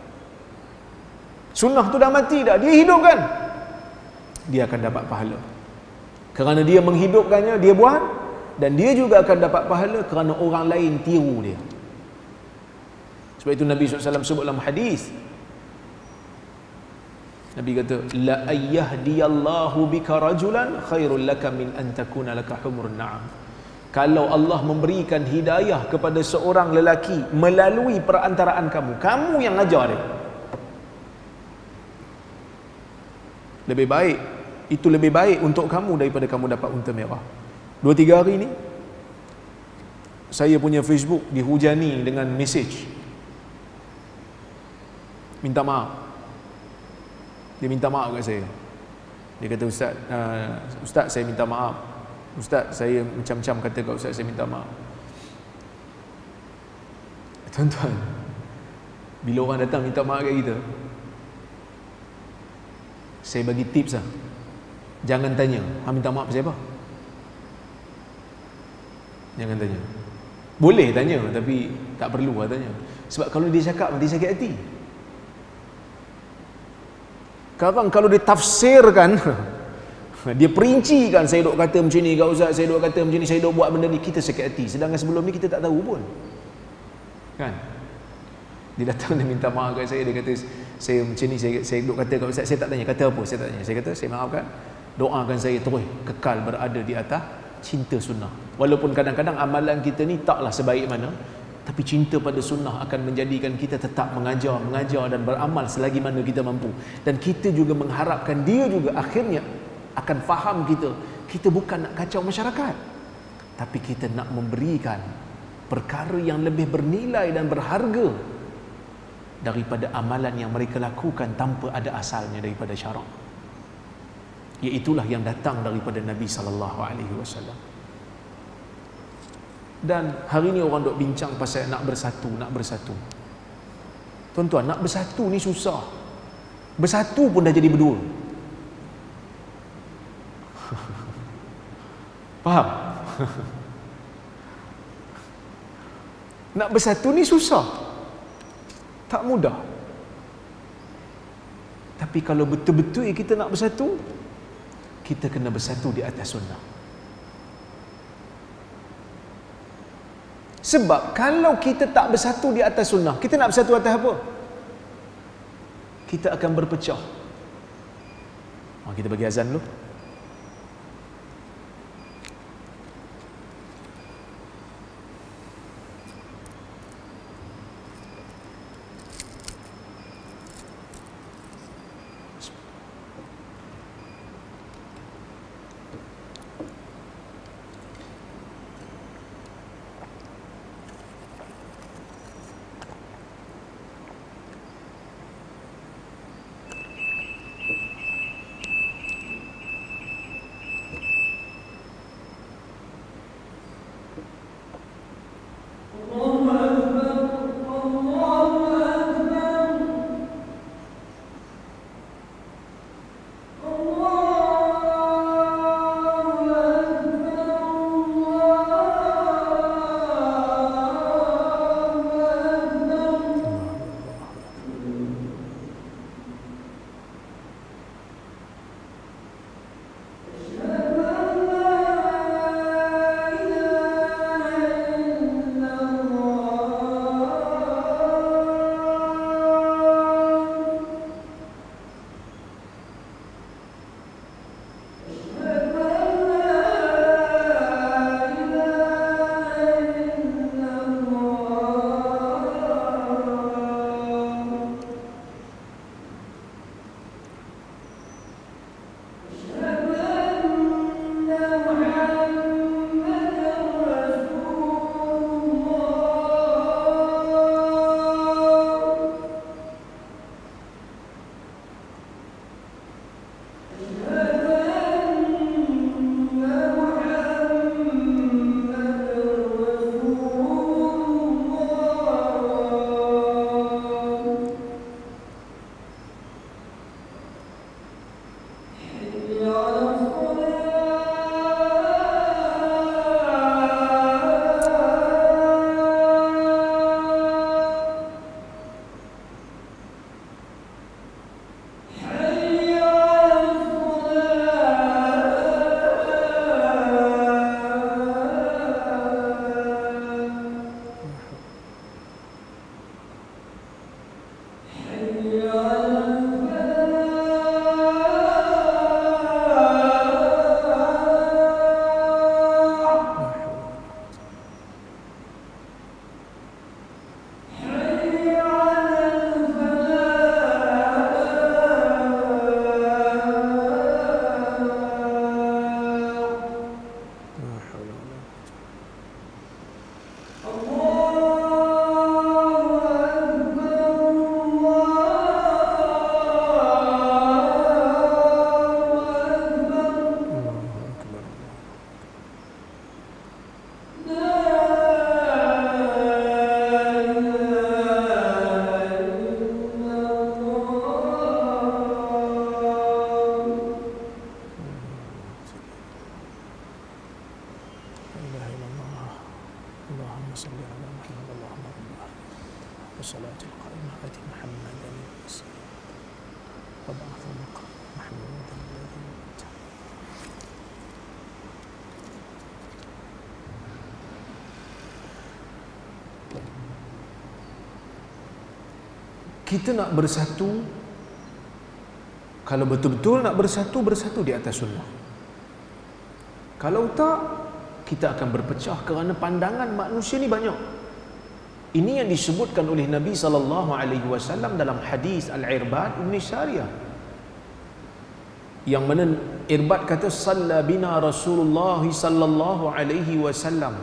Sunnah tu dah mati dah, dia hidupkan, dia akan dapat pahala. Kerana dia menghidupkannya, dia buat, dan dia juga akan dapat pahala kerana orang lain tiru dia. Sebab itu Nabi SAW sebut dalam hadis, Nabi kata, la ayyahdiyallahu bika rajulan khairul laka min an takuna laka humrun na'am. Kalau Allah memberikan hidayah kepada seorang lelaki melalui perantaraan kamu, kamu yang ajar dia, lebih baik, itu lebih baik untuk kamu daripada kamu dapat unta merah. 2-3 hari ni saya punya Facebook dihujani dengan mesej minta maaf. Dia minta maaf kat saya. Dia kata, Ustaz saya minta maaf. Ustaz saya macam-macam kata kat Ustaz, saya minta maaf. Tuan-tuan, bila orang datang minta maaf kat kita, saya bagi tips lah. Jangan tanya, minta maaf siapa? Jangan tanya. Boleh tanya, tapi tak perlu lah tanya. Sebab kalau dia cakap, nanti sakit hati. Sekarang kalau dia tafsirkan, dia perincikan, saya duk kata macam ni kat Ustaz, saya duk kata macam ni, saya duk buat benda ni, kita sakit hati. Sedangkan sebelum ni kita tak tahu pun. Kan? Dia datang, dia minta maaf kat saya, dia kata, saya macam ni, saya duk kata kat Ustaz, saya tak tanya, kata apa? Saya tak tanya. Saya kata, saya maafkan, doakan saya terus kekal berada di atas cinta sunnah. Walaupun kadang-kadang amalan kita ni taklah sebaik mana, tapi cinta pada sunnah akan menjadikan kita tetap mengajar dan beramal selagi mana kita mampu. Dan kita juga mengharapkan dia juga akhirnya akan faham kita bukan nak kacau masyarakat. tapi kita nak memberikan perkara yang lebih bernilai dan berharga daripada amalan yang mereka lakukan tanpa ada asalnya daripada syarak. Iaitulah yang datang daripada Nabi sallallahu alaihi wasallam. Dan hari ni orang duk bincang pasal nak bersatu, nak bersatu. Tuan-tuan, nak bersatu ni susah. Bersatu pun dah jadi berdua. Faham? Nak bersatu ni susah, tak mudah. Tapi kalau betul-betul kita nak bersatu, kita kena bersatu di atas sunnah. Sebab kalau kita tak bersatu di atas sunnah, kita nak bersatu atas apa? Kita akan berpecah. Kita bagi azan dulu. والصلاة القائمة آت محمدا وبعث مقام محمودا الذي وعدته. Kita nak bersatu, kalau betul-betul nak bersatu, bersatu di atas sunnah. Kalau tak, kita akan berpecah kerana pandangan manusia ni banyak. Ini yang disebutkan oleh Nabi SAW dalam hadis Al-Irbad Ibn Sariyah, yang mana Irbad kata salla bina Rasulullah sallallahu alaihi wasallam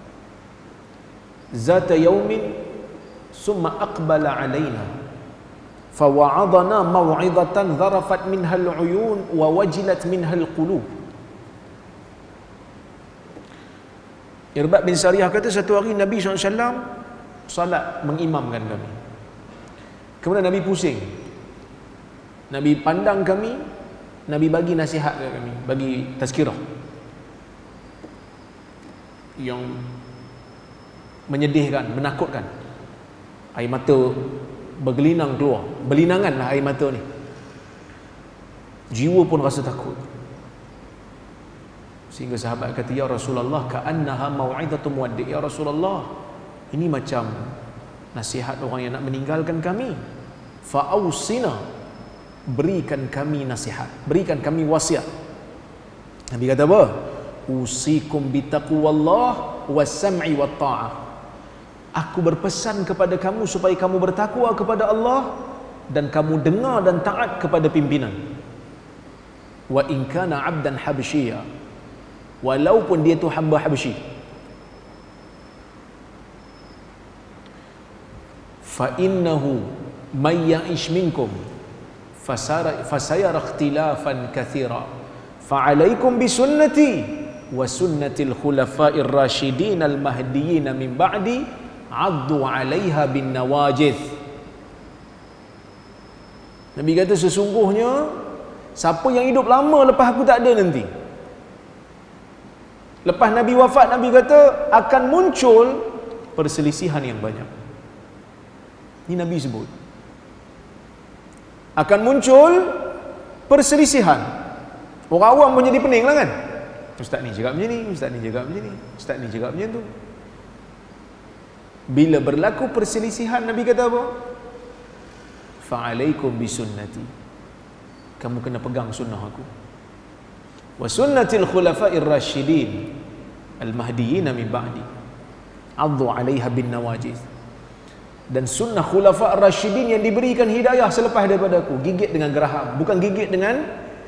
zata yaumin summa aqbala alaina fawa'adana maw'idatan dharafat minha al-uyun wa wajilat minha al-qulub. Irbad bin Sariyah kata satu hari Nabi SAW salat mengimamkan kami. Kemudian Nabi pusing. Nabi pandang kami, Nabi bagi nasihat kepada kami, bagi tazkirah yang menyedihkan, menakutkan. Air mata bergelinang keluar, berlinanganlah air mata ni. Jiwa pun rasa takut. Sehingga sahabat kata, ya Rasulullah, ka'annaha mau'izatu muwaddi'. Ya Rasulullah, ini macam nasihat orang yang nak meninggalkan kami. Fa'ausina, berikan kami nasihat, berikan kami wasiat. Nabi kata apa? Usikum bitaqwallah was-sam'i wat-ta'ah. Aku berpesan kepada kamu supaya kamu bertakwa kepada Allah dan kamu dengar dan taat kepada pimpinan. Wa in kana 'abdan habsyiyya, walaupun dia tu hamba Habsyi. Fa innahu may ya'ish minkum fasayara ikhtilafan katsira fa'alaikum bisunnati wa sunnatil khulafa'ir rasyidin al mahdiyyin min ba'di 'addu 'alaiha bin nawajidh. Nabi kata sesungguhnya siapa yang hidup lama lepas aku tak ada nanti, lepas Nabi wafat, Nabi kata akan muncul perselisihan yang banyak. Ini Nabi sebut akan muncul perselisihan. Orang awam pun jadi pening lah kan. Ustaz ni cakap macam ni, ustaz ni cakap macam ni, ustaz ni cakap macam tu. Bila berlaku perselisihan, Nabi kata apa? Fa'alaikum bisunnati, kamu kena pegang sunnah aku. Wa sunnatil khulafa'ir rasyidin al-mahdiyyin min ba'di 'addu 'alaiha bin nawajidh. Dan sunnah khulafa' ar-rasyidin yang diberikan hidayah selepas daripada aku, gigit dengan geraham, bukan gigit dengan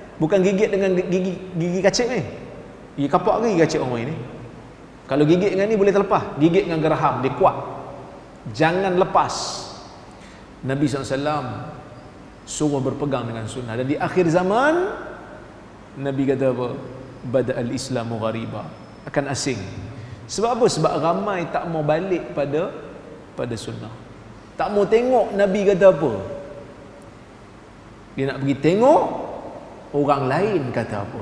gigi kacik ni. Gigi kapak ke gigi kacik orang ini? Kalau gigit dengan ni boleh terlepas, gigit dengan geraham, dia kuat. Jangan lepas. Nabi SAW suruh berpegang dengan sunnah. Dan di akhir zaman Nabi kata apa? Bada'al Islamu ghariba, akan asing. Sebab apa? Sebab ramai tak mau balik pada sunnah. Tak mau tengok Nabi kata apa. Dia nak pergi tengok orang lain kata apa.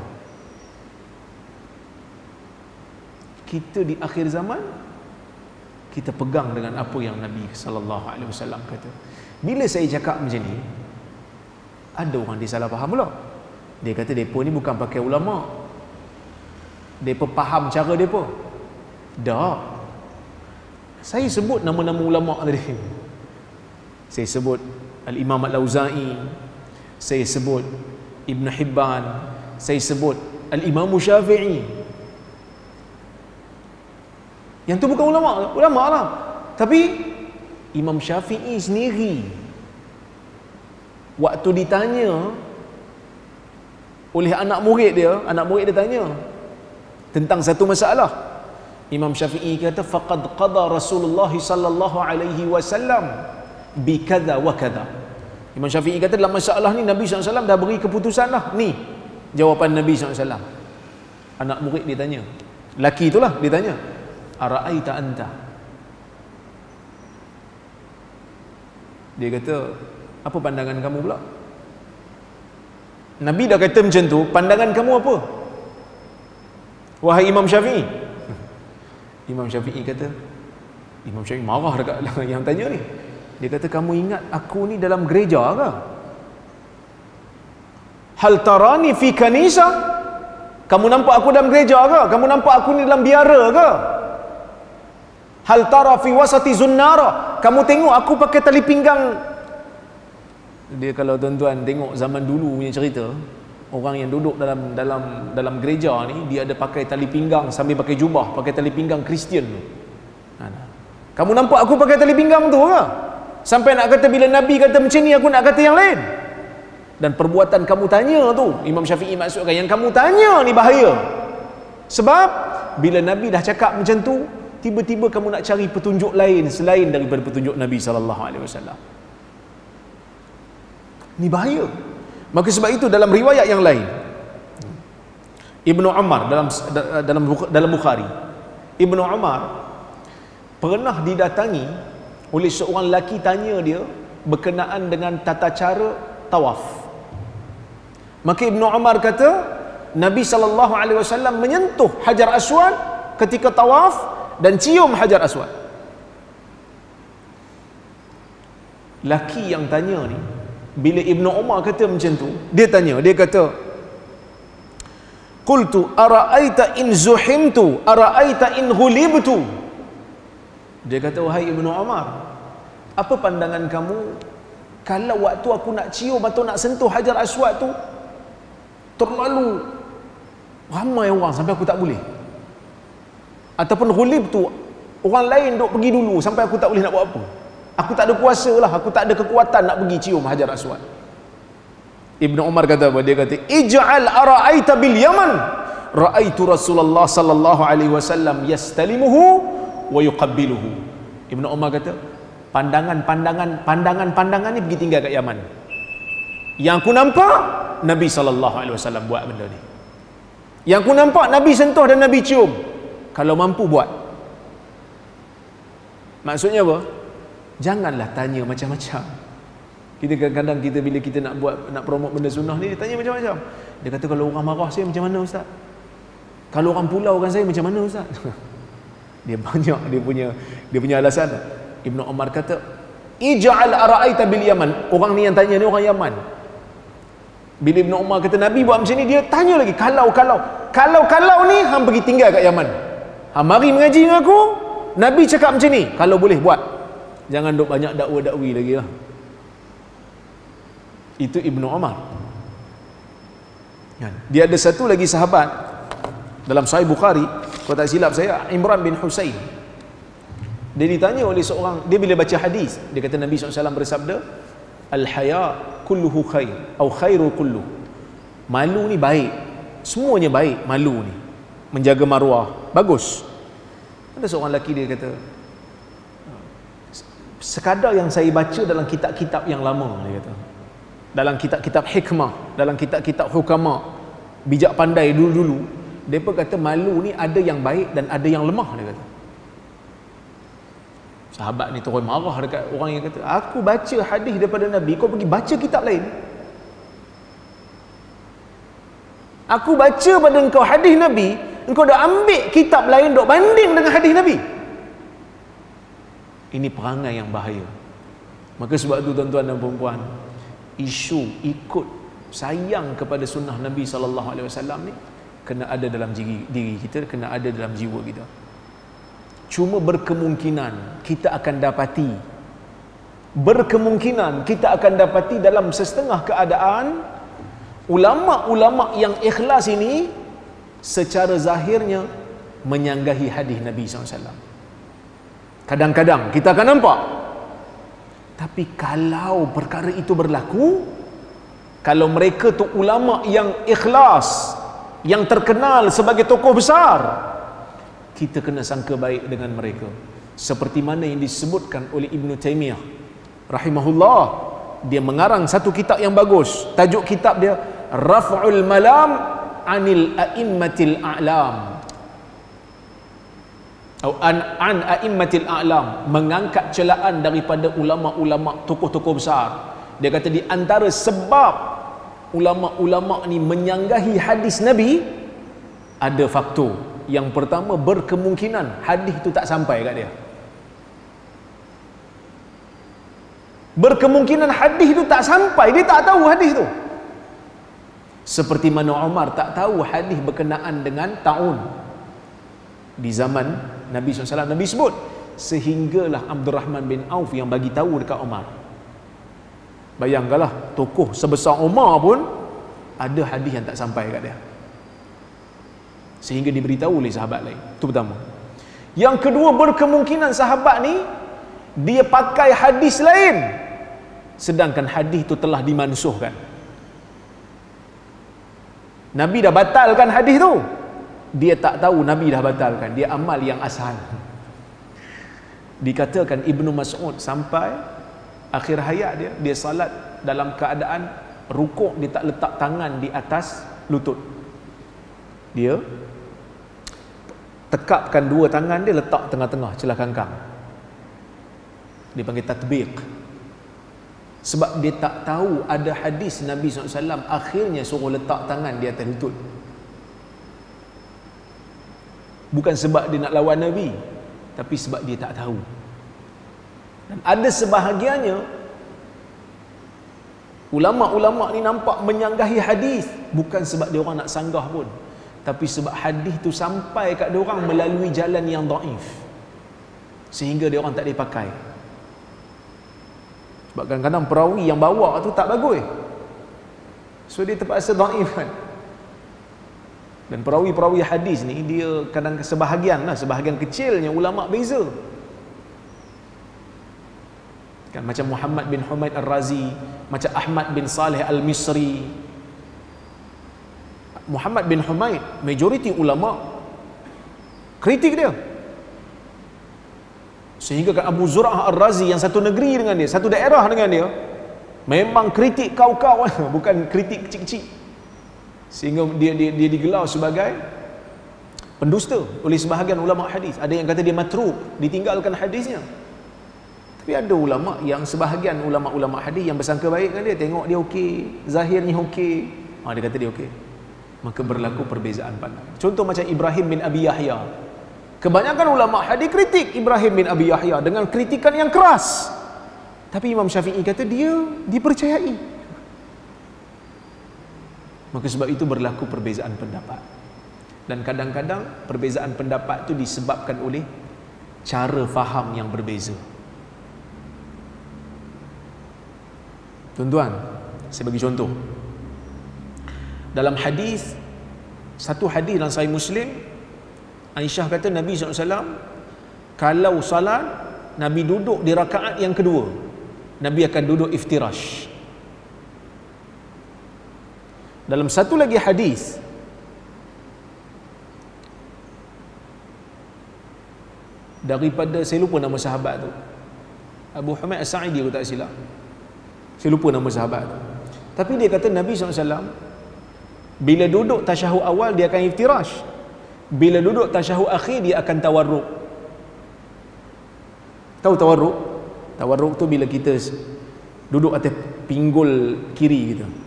Kita di akhir zaman, kita pegang dengan apa yang Nabi SAW kata. Bila saya cakap macam ni, ada orang dia salah faham pula. Dia kata mereka ni bukan pakai ulama', mereka faham cara mereka. Tak. Saya sebut nama-nama ulama' tadi. Saya sebut Al-Imam Al-Auza'i, saya sebut Ibn Hibban, saya sebut Al-Imam Syafi'i. Yang tu bukan ulama' lah. Tapi Imam Syafi'i sendiri, waktu ditanya oleh anak murid dia tanya tentang satu masalah, Imam Syafi'i kata faqad qada Rasulullah sallallahu alaihi wasallam bi kadza wa kadza. Imam Syafi'i kata dalam masalah ni Nabi SAW dah beri keputusan lah. Ni jawapan Nabi SAW. Anak murid dia tanya, laki itulah dia tanya, ara'aita anta? Dia kata, apa pandangan kamu pula? Nabi dah kata macam tu, pandangan kamu apa? Wahai Imam Syafi'i. Imam Syafi'i kata, Imam Syafi'i marah dekat yang tanya ni. Dia kata, kamu ingat aku ni dalam gereja ke? Hal tarani fi kanisa? Kamu nampak aku dalam gereja ke? Kamu nampak aku ni dalam biara ke? Hal tara fi wasati zunnara? Kamu tengok aku pakai tali pinggang. Dia kalau tuan-tuan tengok zaman dulu punya cerita, orang yang duduk dalam gereja ni, dia ada pakai tali pinggang sambil pakai jubah, pakai tali pinggang Kristian tu. Kamu nampak aku pakai tali pinggang tu ke? Sampai nak kata bila Nabi kata macam ni, aku nak kata yang lain. Dan perbuatan kamu tanya tu, Imam Syafi'i maksudkan, yang kamu tanya ni bahaya. Sebab bila Nabi dah cakap macam tu, tiba-tiba kamu nak cari petunjuk lain selain daripada petunjuk Nabi SAW. Ni bahaya. Maka sebab itu dalam riwayat yang lain, Ibnu Umar dalam Bukhari, Ibnu Umar pernah didatangi oleh seorang lelaki, tanya dia berkenaan dengan tata cara tawaf. Maka Ibnu Umar kata, Nabi SAW menyentuh Hajar Aswad ketika tawaf dan cium Hajar Aswad. Laki yang tanya ni, bila Ibnu Umar kata macam tu, dia tanya, dia kata, qultu ara'aita in zuhimtu ara'aita in ghulibtu. Dia kata, wahai Ibnu Umar, apa pandangan kamu kalau waktu aku nak cium atau nak sentuh Hajar Aswad tu terlalu ramai orang sampai aku tak boleh, ataupun ghulibtu, orang lain duk pergi dulu sampai aku tak boleh nak buat apa, aku tak ada kuasa lah, aku tak ada kekuatan nak pergi cium Hajar Aswad. Ibnu Umar kata apa? Dia kata, ij'al ara'aita bil Yaman ra'aitu Rasulullah sallallahu alaihi wasallam yastalimuhu wa yuqabbiluhu. Ibnu Umar kata, pandangan ni pergi tinggal kat Yaman. Yang aku nampak Nabi sallallahu alaihi wasallam buat benda ni. Yang aku nampak Nabi sentuh dan Nabi cium. Kalau mampu buat. Maksudnya apa? Janganlah tanya macam-macam. Kita kadang-kadang bila kita nak promote benda sunnah ni, dia tanya macam-macam. Dia kata, kalau orang marah saya macam mana ustaz? Kalau orang pulaukan saya macam mana ustaz? Dia banyak dia punya alasan. Ibnu Umar kata, ij'al ara'aita bil Yaman. Orang ni yang tanya ni orang Yaman. Bila Ibnu Umar kata Nabi buat macam ni, dia tanya lagi, kalau ni hang pergi tinggal kat Yaman, hang mari mengaji dengan aku, Nabi cakap macam ni, kalau boleh buat, jangan duk banyak dakwa-dakwi lagi lah. Itu Ibnu Umar. Dia ada satu lagi sahabat dalam Sahih Bukhari, kalau tak silap saya, Imran bin Husain. Dia ditanya oleh seorang, dia bila baca hadis, dia kata Nabi SAW bersabda, al-haya kulluhu khair atau khairu kullu. Malu ni baik, semuanya baik. Malu ni menjaga maruah, bagus. Ada seorang lelaki, dia kata, sekadar yang saya baca dalam kitab-kitab yang lama, dia kata, dalam kitab-kitab hikmah, dalam kitab-kitab hukama, bijak pandai dulu-dulu, mereka kata malu ni ada yang baik dan ada yang lemah, dia kata. Sahabat ni terus marah dekat orang yang kata, aku baca hadis daripada Nabi, kau pergi baca kitab lain. Aku baca pada engkau hadis Nabi, engkau dah ambil kitab lain dok banding dengan hadis Nabi. Ini perangai yang bahaya. Maka sebab tu tuan-tuan dan puan-puan, isu ikut sayang kepada sunnah Nabi SAW ni kena ada dalam diri kita, kena ada dalam jiwa kita. Cuma berkemungkinan kita akan dapati dalam setengah keadaan ulama-ulama yang ikhlas ini secara zahirnya menyanggahi hadis Nabi SAW. Kadang-kadang kita akan nampak. Tapi kalau perkara itu berlaku, kalau mereka tu ulama yang ikhlas, yang terkenal sebagai tokoh besar, kita kena sangka baik dengan mereka. Seperti mana yang disebutkan oleh Ibn Taymiyah rahimahullah. Dia mengarang satu kitab yang bagus. Tajuk kitab dia Raf'ul Malam Anil A'immatil A'lam, atau an A'immatil A'lam, mengangkat celaan daripada ulama-ulama tokoh-tokoh besar. Dia kata di antara sebab ulama-ulama ni menyanggahi hadis Nabi, ada faktor. Yang pertama, berkemungkinan hadis itu tak sampai kat dia. Berkemungkinan hadis itu tak sampai, dia tak tahu hadis tu. Seperti mana Umar tak tahu hadis berkenaan dengan taun di zaman Nabi SAW. Nabi sebut, sehinggalah Abdurrahman bin Auf yang bagi tahu dekat Umar. Bayangkanlah, tokoh sebesar Umar pun ada hadis yang tak sampai kat dia, sehingga diberitahu oleh sahabat lain. Itu pertama. Yang kedua, berkemungkinan sahabat ni dia pakai hadis lain, sedangkan hadis itu telah dimansuhkan. Nabi dah batalkan hadis tu. Dia tak tahu Nabi dah batalkan, dia amal yang asal. Dikatakan Ibnu Mas'ud sampai akhir hayat dia salat dalam keadaan rukuk, dia tak letak tangan di atas lutut. Dia tekapkan dua tangan dia, letak tengah-tengah celah kangkang. Dia panggil tatbiq. Sebab dia tak tahu ada hadis Nabi SAW akhirnya suruh letak tangan di atas lutut. Bukan sebab dia nak lawan Nabi, tapi sebab dia tak tahu. Dan ada sebahagiannya ulama-ulama ni nampak menyanggahi hadis, bukan sebab dia orang nak sanggah pun, tapi sebab hadis tu sampai kat dia orang melalui jalan yang dhaif, sehingga dia orang tak dipakai. Sebab kadang-kadang perawi yang bawa tu tak bagus, so dia terpaksa dhaif kan. Dan perawi-perawi hadis ni dia kadang sebahagian kecilnya ulama beza. Kan macam Muhammad bin Humaid Ar-Razi, macam Ahmad bin Saleh Al-Misri. Muhammad bin Humaid, majoriti ulama kritik dia. Sehingga kan Abu Zur'ah Ar-Razi yang satu negeri dengan dia, satu daerah dengan dia, memang kritik kau-kau, bukan kritik kecil-kecil. Sehingga dia digelar sebagai pendusta oleh sebahagian ulama hadis. Ada yang kata dia matruk, ditinggalkan hadisnya. Tapi ada ulama yang sebahagian ulama-ulama hadis yang bersangka baik dengan dia, tengok dia okey, zahirnya okey, dia kata dia okey. Maka berlaku perbezaan pandangan. Contoh macam Ibrahim bin Abi Yahya. Kebanyakan ulama hadis kritik Ibrahim bin Abi Yahya dengan kritikan yang keras. Tapi Imam Syafi'i kata dia dipercayai. Maka sebab itu berlaku perbezaan pendapat. Dan kadang-kadang perbezaan pendapat itu disebabkan oleh cara faham yang berbeza. Tuan-tuan, saya bagi contoh. Dalam hadis, satu hadis dalam Sahih Muslim, Aisyah kata Nabi SAW kalau salat, Nabi duduk di rakaat yang kedua, Nabi akan duduk iftirash. Dalam satu lagi hadis, daripada, saya lupa nama sahabat tu, Abu Humaid As-Sa'idi kalau tak silap, saya lupa nama sahabat tu. Tapi dia kata Nabi SAW bila duduk tasyahud awal dia akan iftirash, bila duduk tasyahud akhir dia akan tawarruk. Tahu tawarruk? Tawarruk tu bila kita duduk atas pinggul kiri gitu.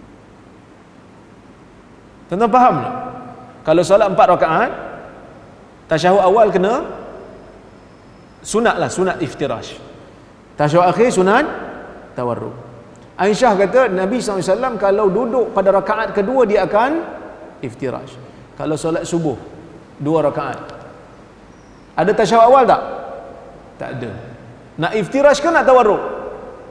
Tuan-tuan faham tak? Kalau solat 4 rakaat, tasyahud awal kena sunat lah, sunat iftirash. Tasyahud akhir sunat tawarruk. Aisyah kata Nabi SAW kalau duduk pada rakaat kedua dia akan iftirash. Kalau solat subuh 2 rakaat, ada tasyahud awal tak? Tak ada. Nak iftirash ke nak tawarruk?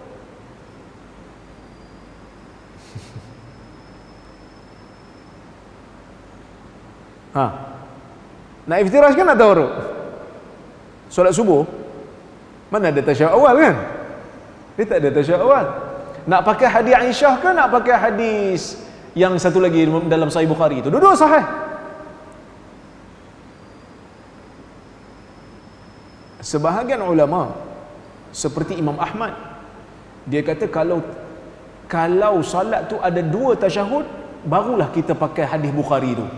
Nak iftirash kan nak tawarruk? Solat subuh mana ada tasyahud awal kan? Dia tak ada tasyahud awal. Nak pakai hadis Aisyah ke nak pakai hadis yang satu lagi dalam Sahih Bukhari itu? Dua-dua sahih. Sebahagian ulama seperti Imam Ahmad, dia kata kalau salat tu ada 2 tasyahud, barulah kita pakai hadis Bukhari tu.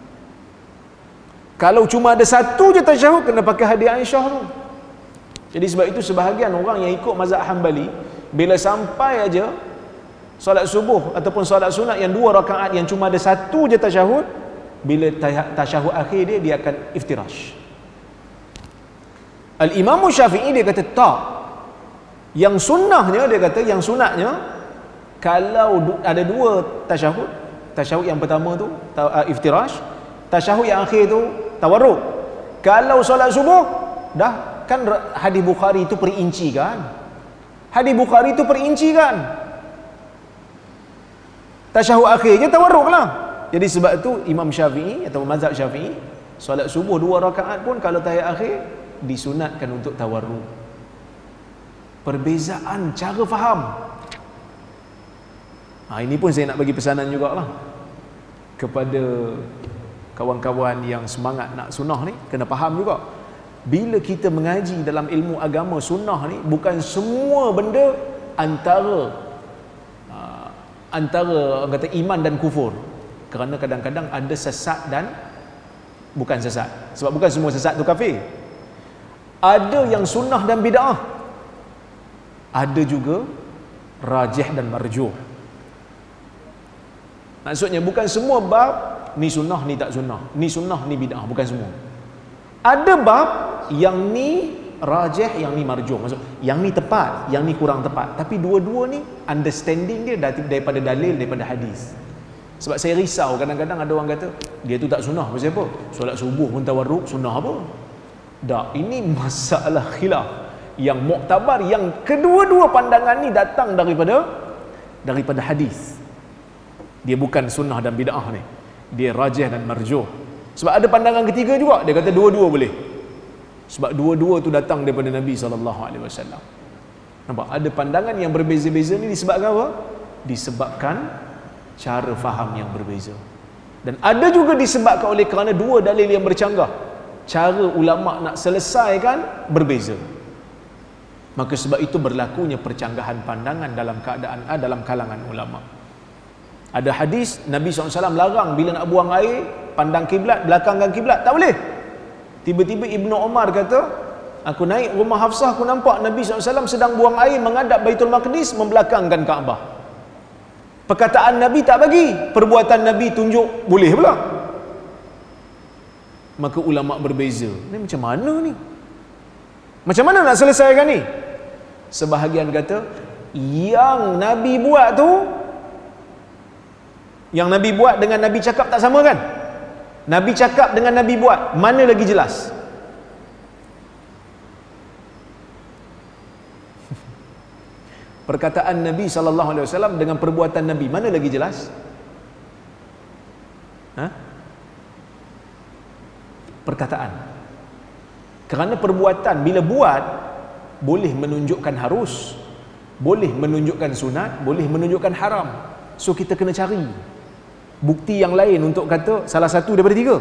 Kalau cuma ada 1 je tasyahud, kena pakai hadis Aisyah tu. Jadi sebab itu sebahagian orang yang ikut mazhab Hanbali, bila sampai aja solat subuh ataupun solat sunat yang 2 rakaat yang cuma ada 1 je tasyahud, bila tasyahud akhir dia akan iftirash. Al-Imam Syafi'i dia kata tak. Yang sunnahnya, dia kata yang sunatnya kalau ada 2 tasyahud, tasyahud yang pertama tu iftirash, tasyahud yang akhir tu tawarruk. Kalau solat subuh dah, kan hadis Bukhari itu perinci kan? Hadis Bukhari itu perinci kan? Tasyahud akhir je tawarruk lah. Jadi sebab itu Imam Syafi'i atau mazhab Syafi'i, solat subuh 2 rakaat pun kalau tahiyat akhir disunatkan untuk tawarruk. Perbezaan cara faham. Ini pun saya nak bagi pesanan jugalah. kepada kawan-kawan yang semangat nak sunnah ni, kena faham juga, bila kita mengaji dalam ilmu agama sunnah ni, bukan semua benda antara orang kata iman dan kufur. Kerana kadang-kadang ada sesat dan bukan sesat. Sebab bukan semua sesat tu kafir. Ada yang sunnah dan bid'ah, ada juga rajih dan marjuh. Maksudnya bukan semua bab ni sunnah ni tak sunnah, ni sunnah ni bid'ah, bukan semua. Ada bab yang ni rajih, yang ni marjuh, maksud yang ni tepat, yang ni kurang tepat, tapi dua-dua ni understanding dia daripada dalil, daripada hadis. Sebab saya risau kadang-kadang ada orang kata dia tu tak sunnah. Pasal apa? Solat subuh pun tawarruk, sunnah apa? Tak, ini masalah khilaf yang muktabar, yang kedua-dua pandangan ni datang daripada hadis. Dia bukan sunnah dan bid'ah ni, dia rajih dan marjuh. Sebab ada pandangan ketiga juga, dia kata dua-dua boleh. Sebab dua-dua tu datang daripada Nabi SAW. Nampak? Ada pandangan yang berbeza-beza ni disebabkan apa? Disebabkan cara faham yang berbeza. Dan ada juga disebabkan oleh kerana dua dalil yang bercanggah. Cara ulama nak selesaikan berbeza. Maka sebab itu berlakunya percanggahan pandangan dalam kalangan ulama. Ada hadis Nabi SAW larang bila nak buang air, pandang kiblat, belakangkan kiblat, tak boleh. Tiba-tiba Ibnu Umar kata, aku naik rumah Hafsah, aku nampak Nabi SAW sedang buang air menghadap Baitul Maqdis, membelakangkan Kaabah. Perkataan Nabi tak bagi, perbuatan Nabi tunjuk boleh pula. Maka ulama berbeza. Ni macam mana ni? Macam mana nak selesaikan ni? Sebahagian kata yang Nabi buat tu, yang Nabi buat dengan Nabi cakap tak sama kan? Nabi cakap dengan Nabi buat, mana lagi jelas? Perkataan Nabi SAW dengan perbuatan Nabi, mana lagi jelas? Perkataan. Kerana perbuatan bila buat boleh menunjukkan harus, boleh menunjukkan sunat, boleh menunjukkan haram. So kita kena cari bukti yang lain untuk kata salah satu daripada tiga.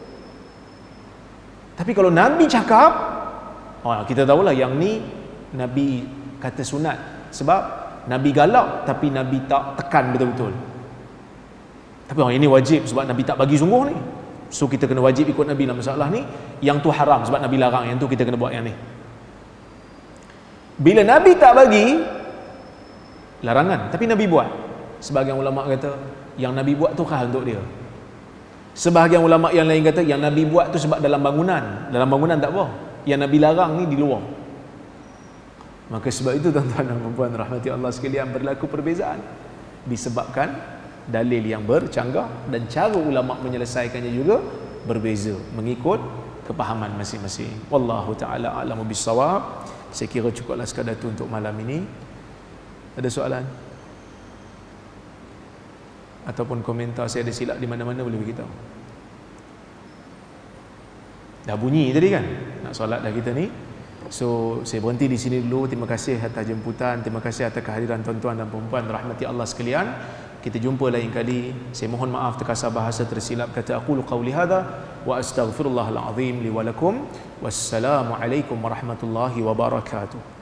Tapi kalau Nabi cakap, kita tahulah yang ni Nabi kata sunat sebab Nabi galak, tapi Nabi tak tekan betul-betul. Tapi ini wajib sebab Nabi tak bagi sungguh ni. So kita kena wajib ikut Nabi dalam masalah ni. Yang tu haram sebab Nabi larang, yang tu kita kena buat yang ni. Bila Nabi tak bagi, larangan, tapi Nabi buat. Sebahagian ulama kata yang Nabi buat tu khas untuk dia. Sebahagian ulama yang lain kata yang Nabi buat tu sebab dalam bangunan. Dalam bangunan tak apa. Yang Nabi larang ni di luar. Maka sebab itu tuan-tuan dan puan-puan rahmati Allah sekalian, berlaku perbezaan disebabkan dalil yang bercanggah, dan cara ulama menyelesaikannya juga berbeza mengikut kepahaman masing-masing. Wallahu taala a'lamu bissawab. Saya kira cukuplah sekadar itu untuk malam ini. Ada soalan ataupun komentar? Saya ada silap di mana-mana, boleh beritahu. Dah bunyi tadi kan nak solat dah kita ni. So saya berhenti di sini dulu. Terima kasih atas jemputan, terima kasih atas kehadiran tuan-tuan dan puan-puan rahmati Allah sekalian. Kita jumpa lain kali. Saya mohon maaf terkasar bahasa tersilap kata. Aqulu qawli hadha wa astaghfirullahal azim li wa lakum. Wassalamu alaikum warahmatullahi wabarakatuh.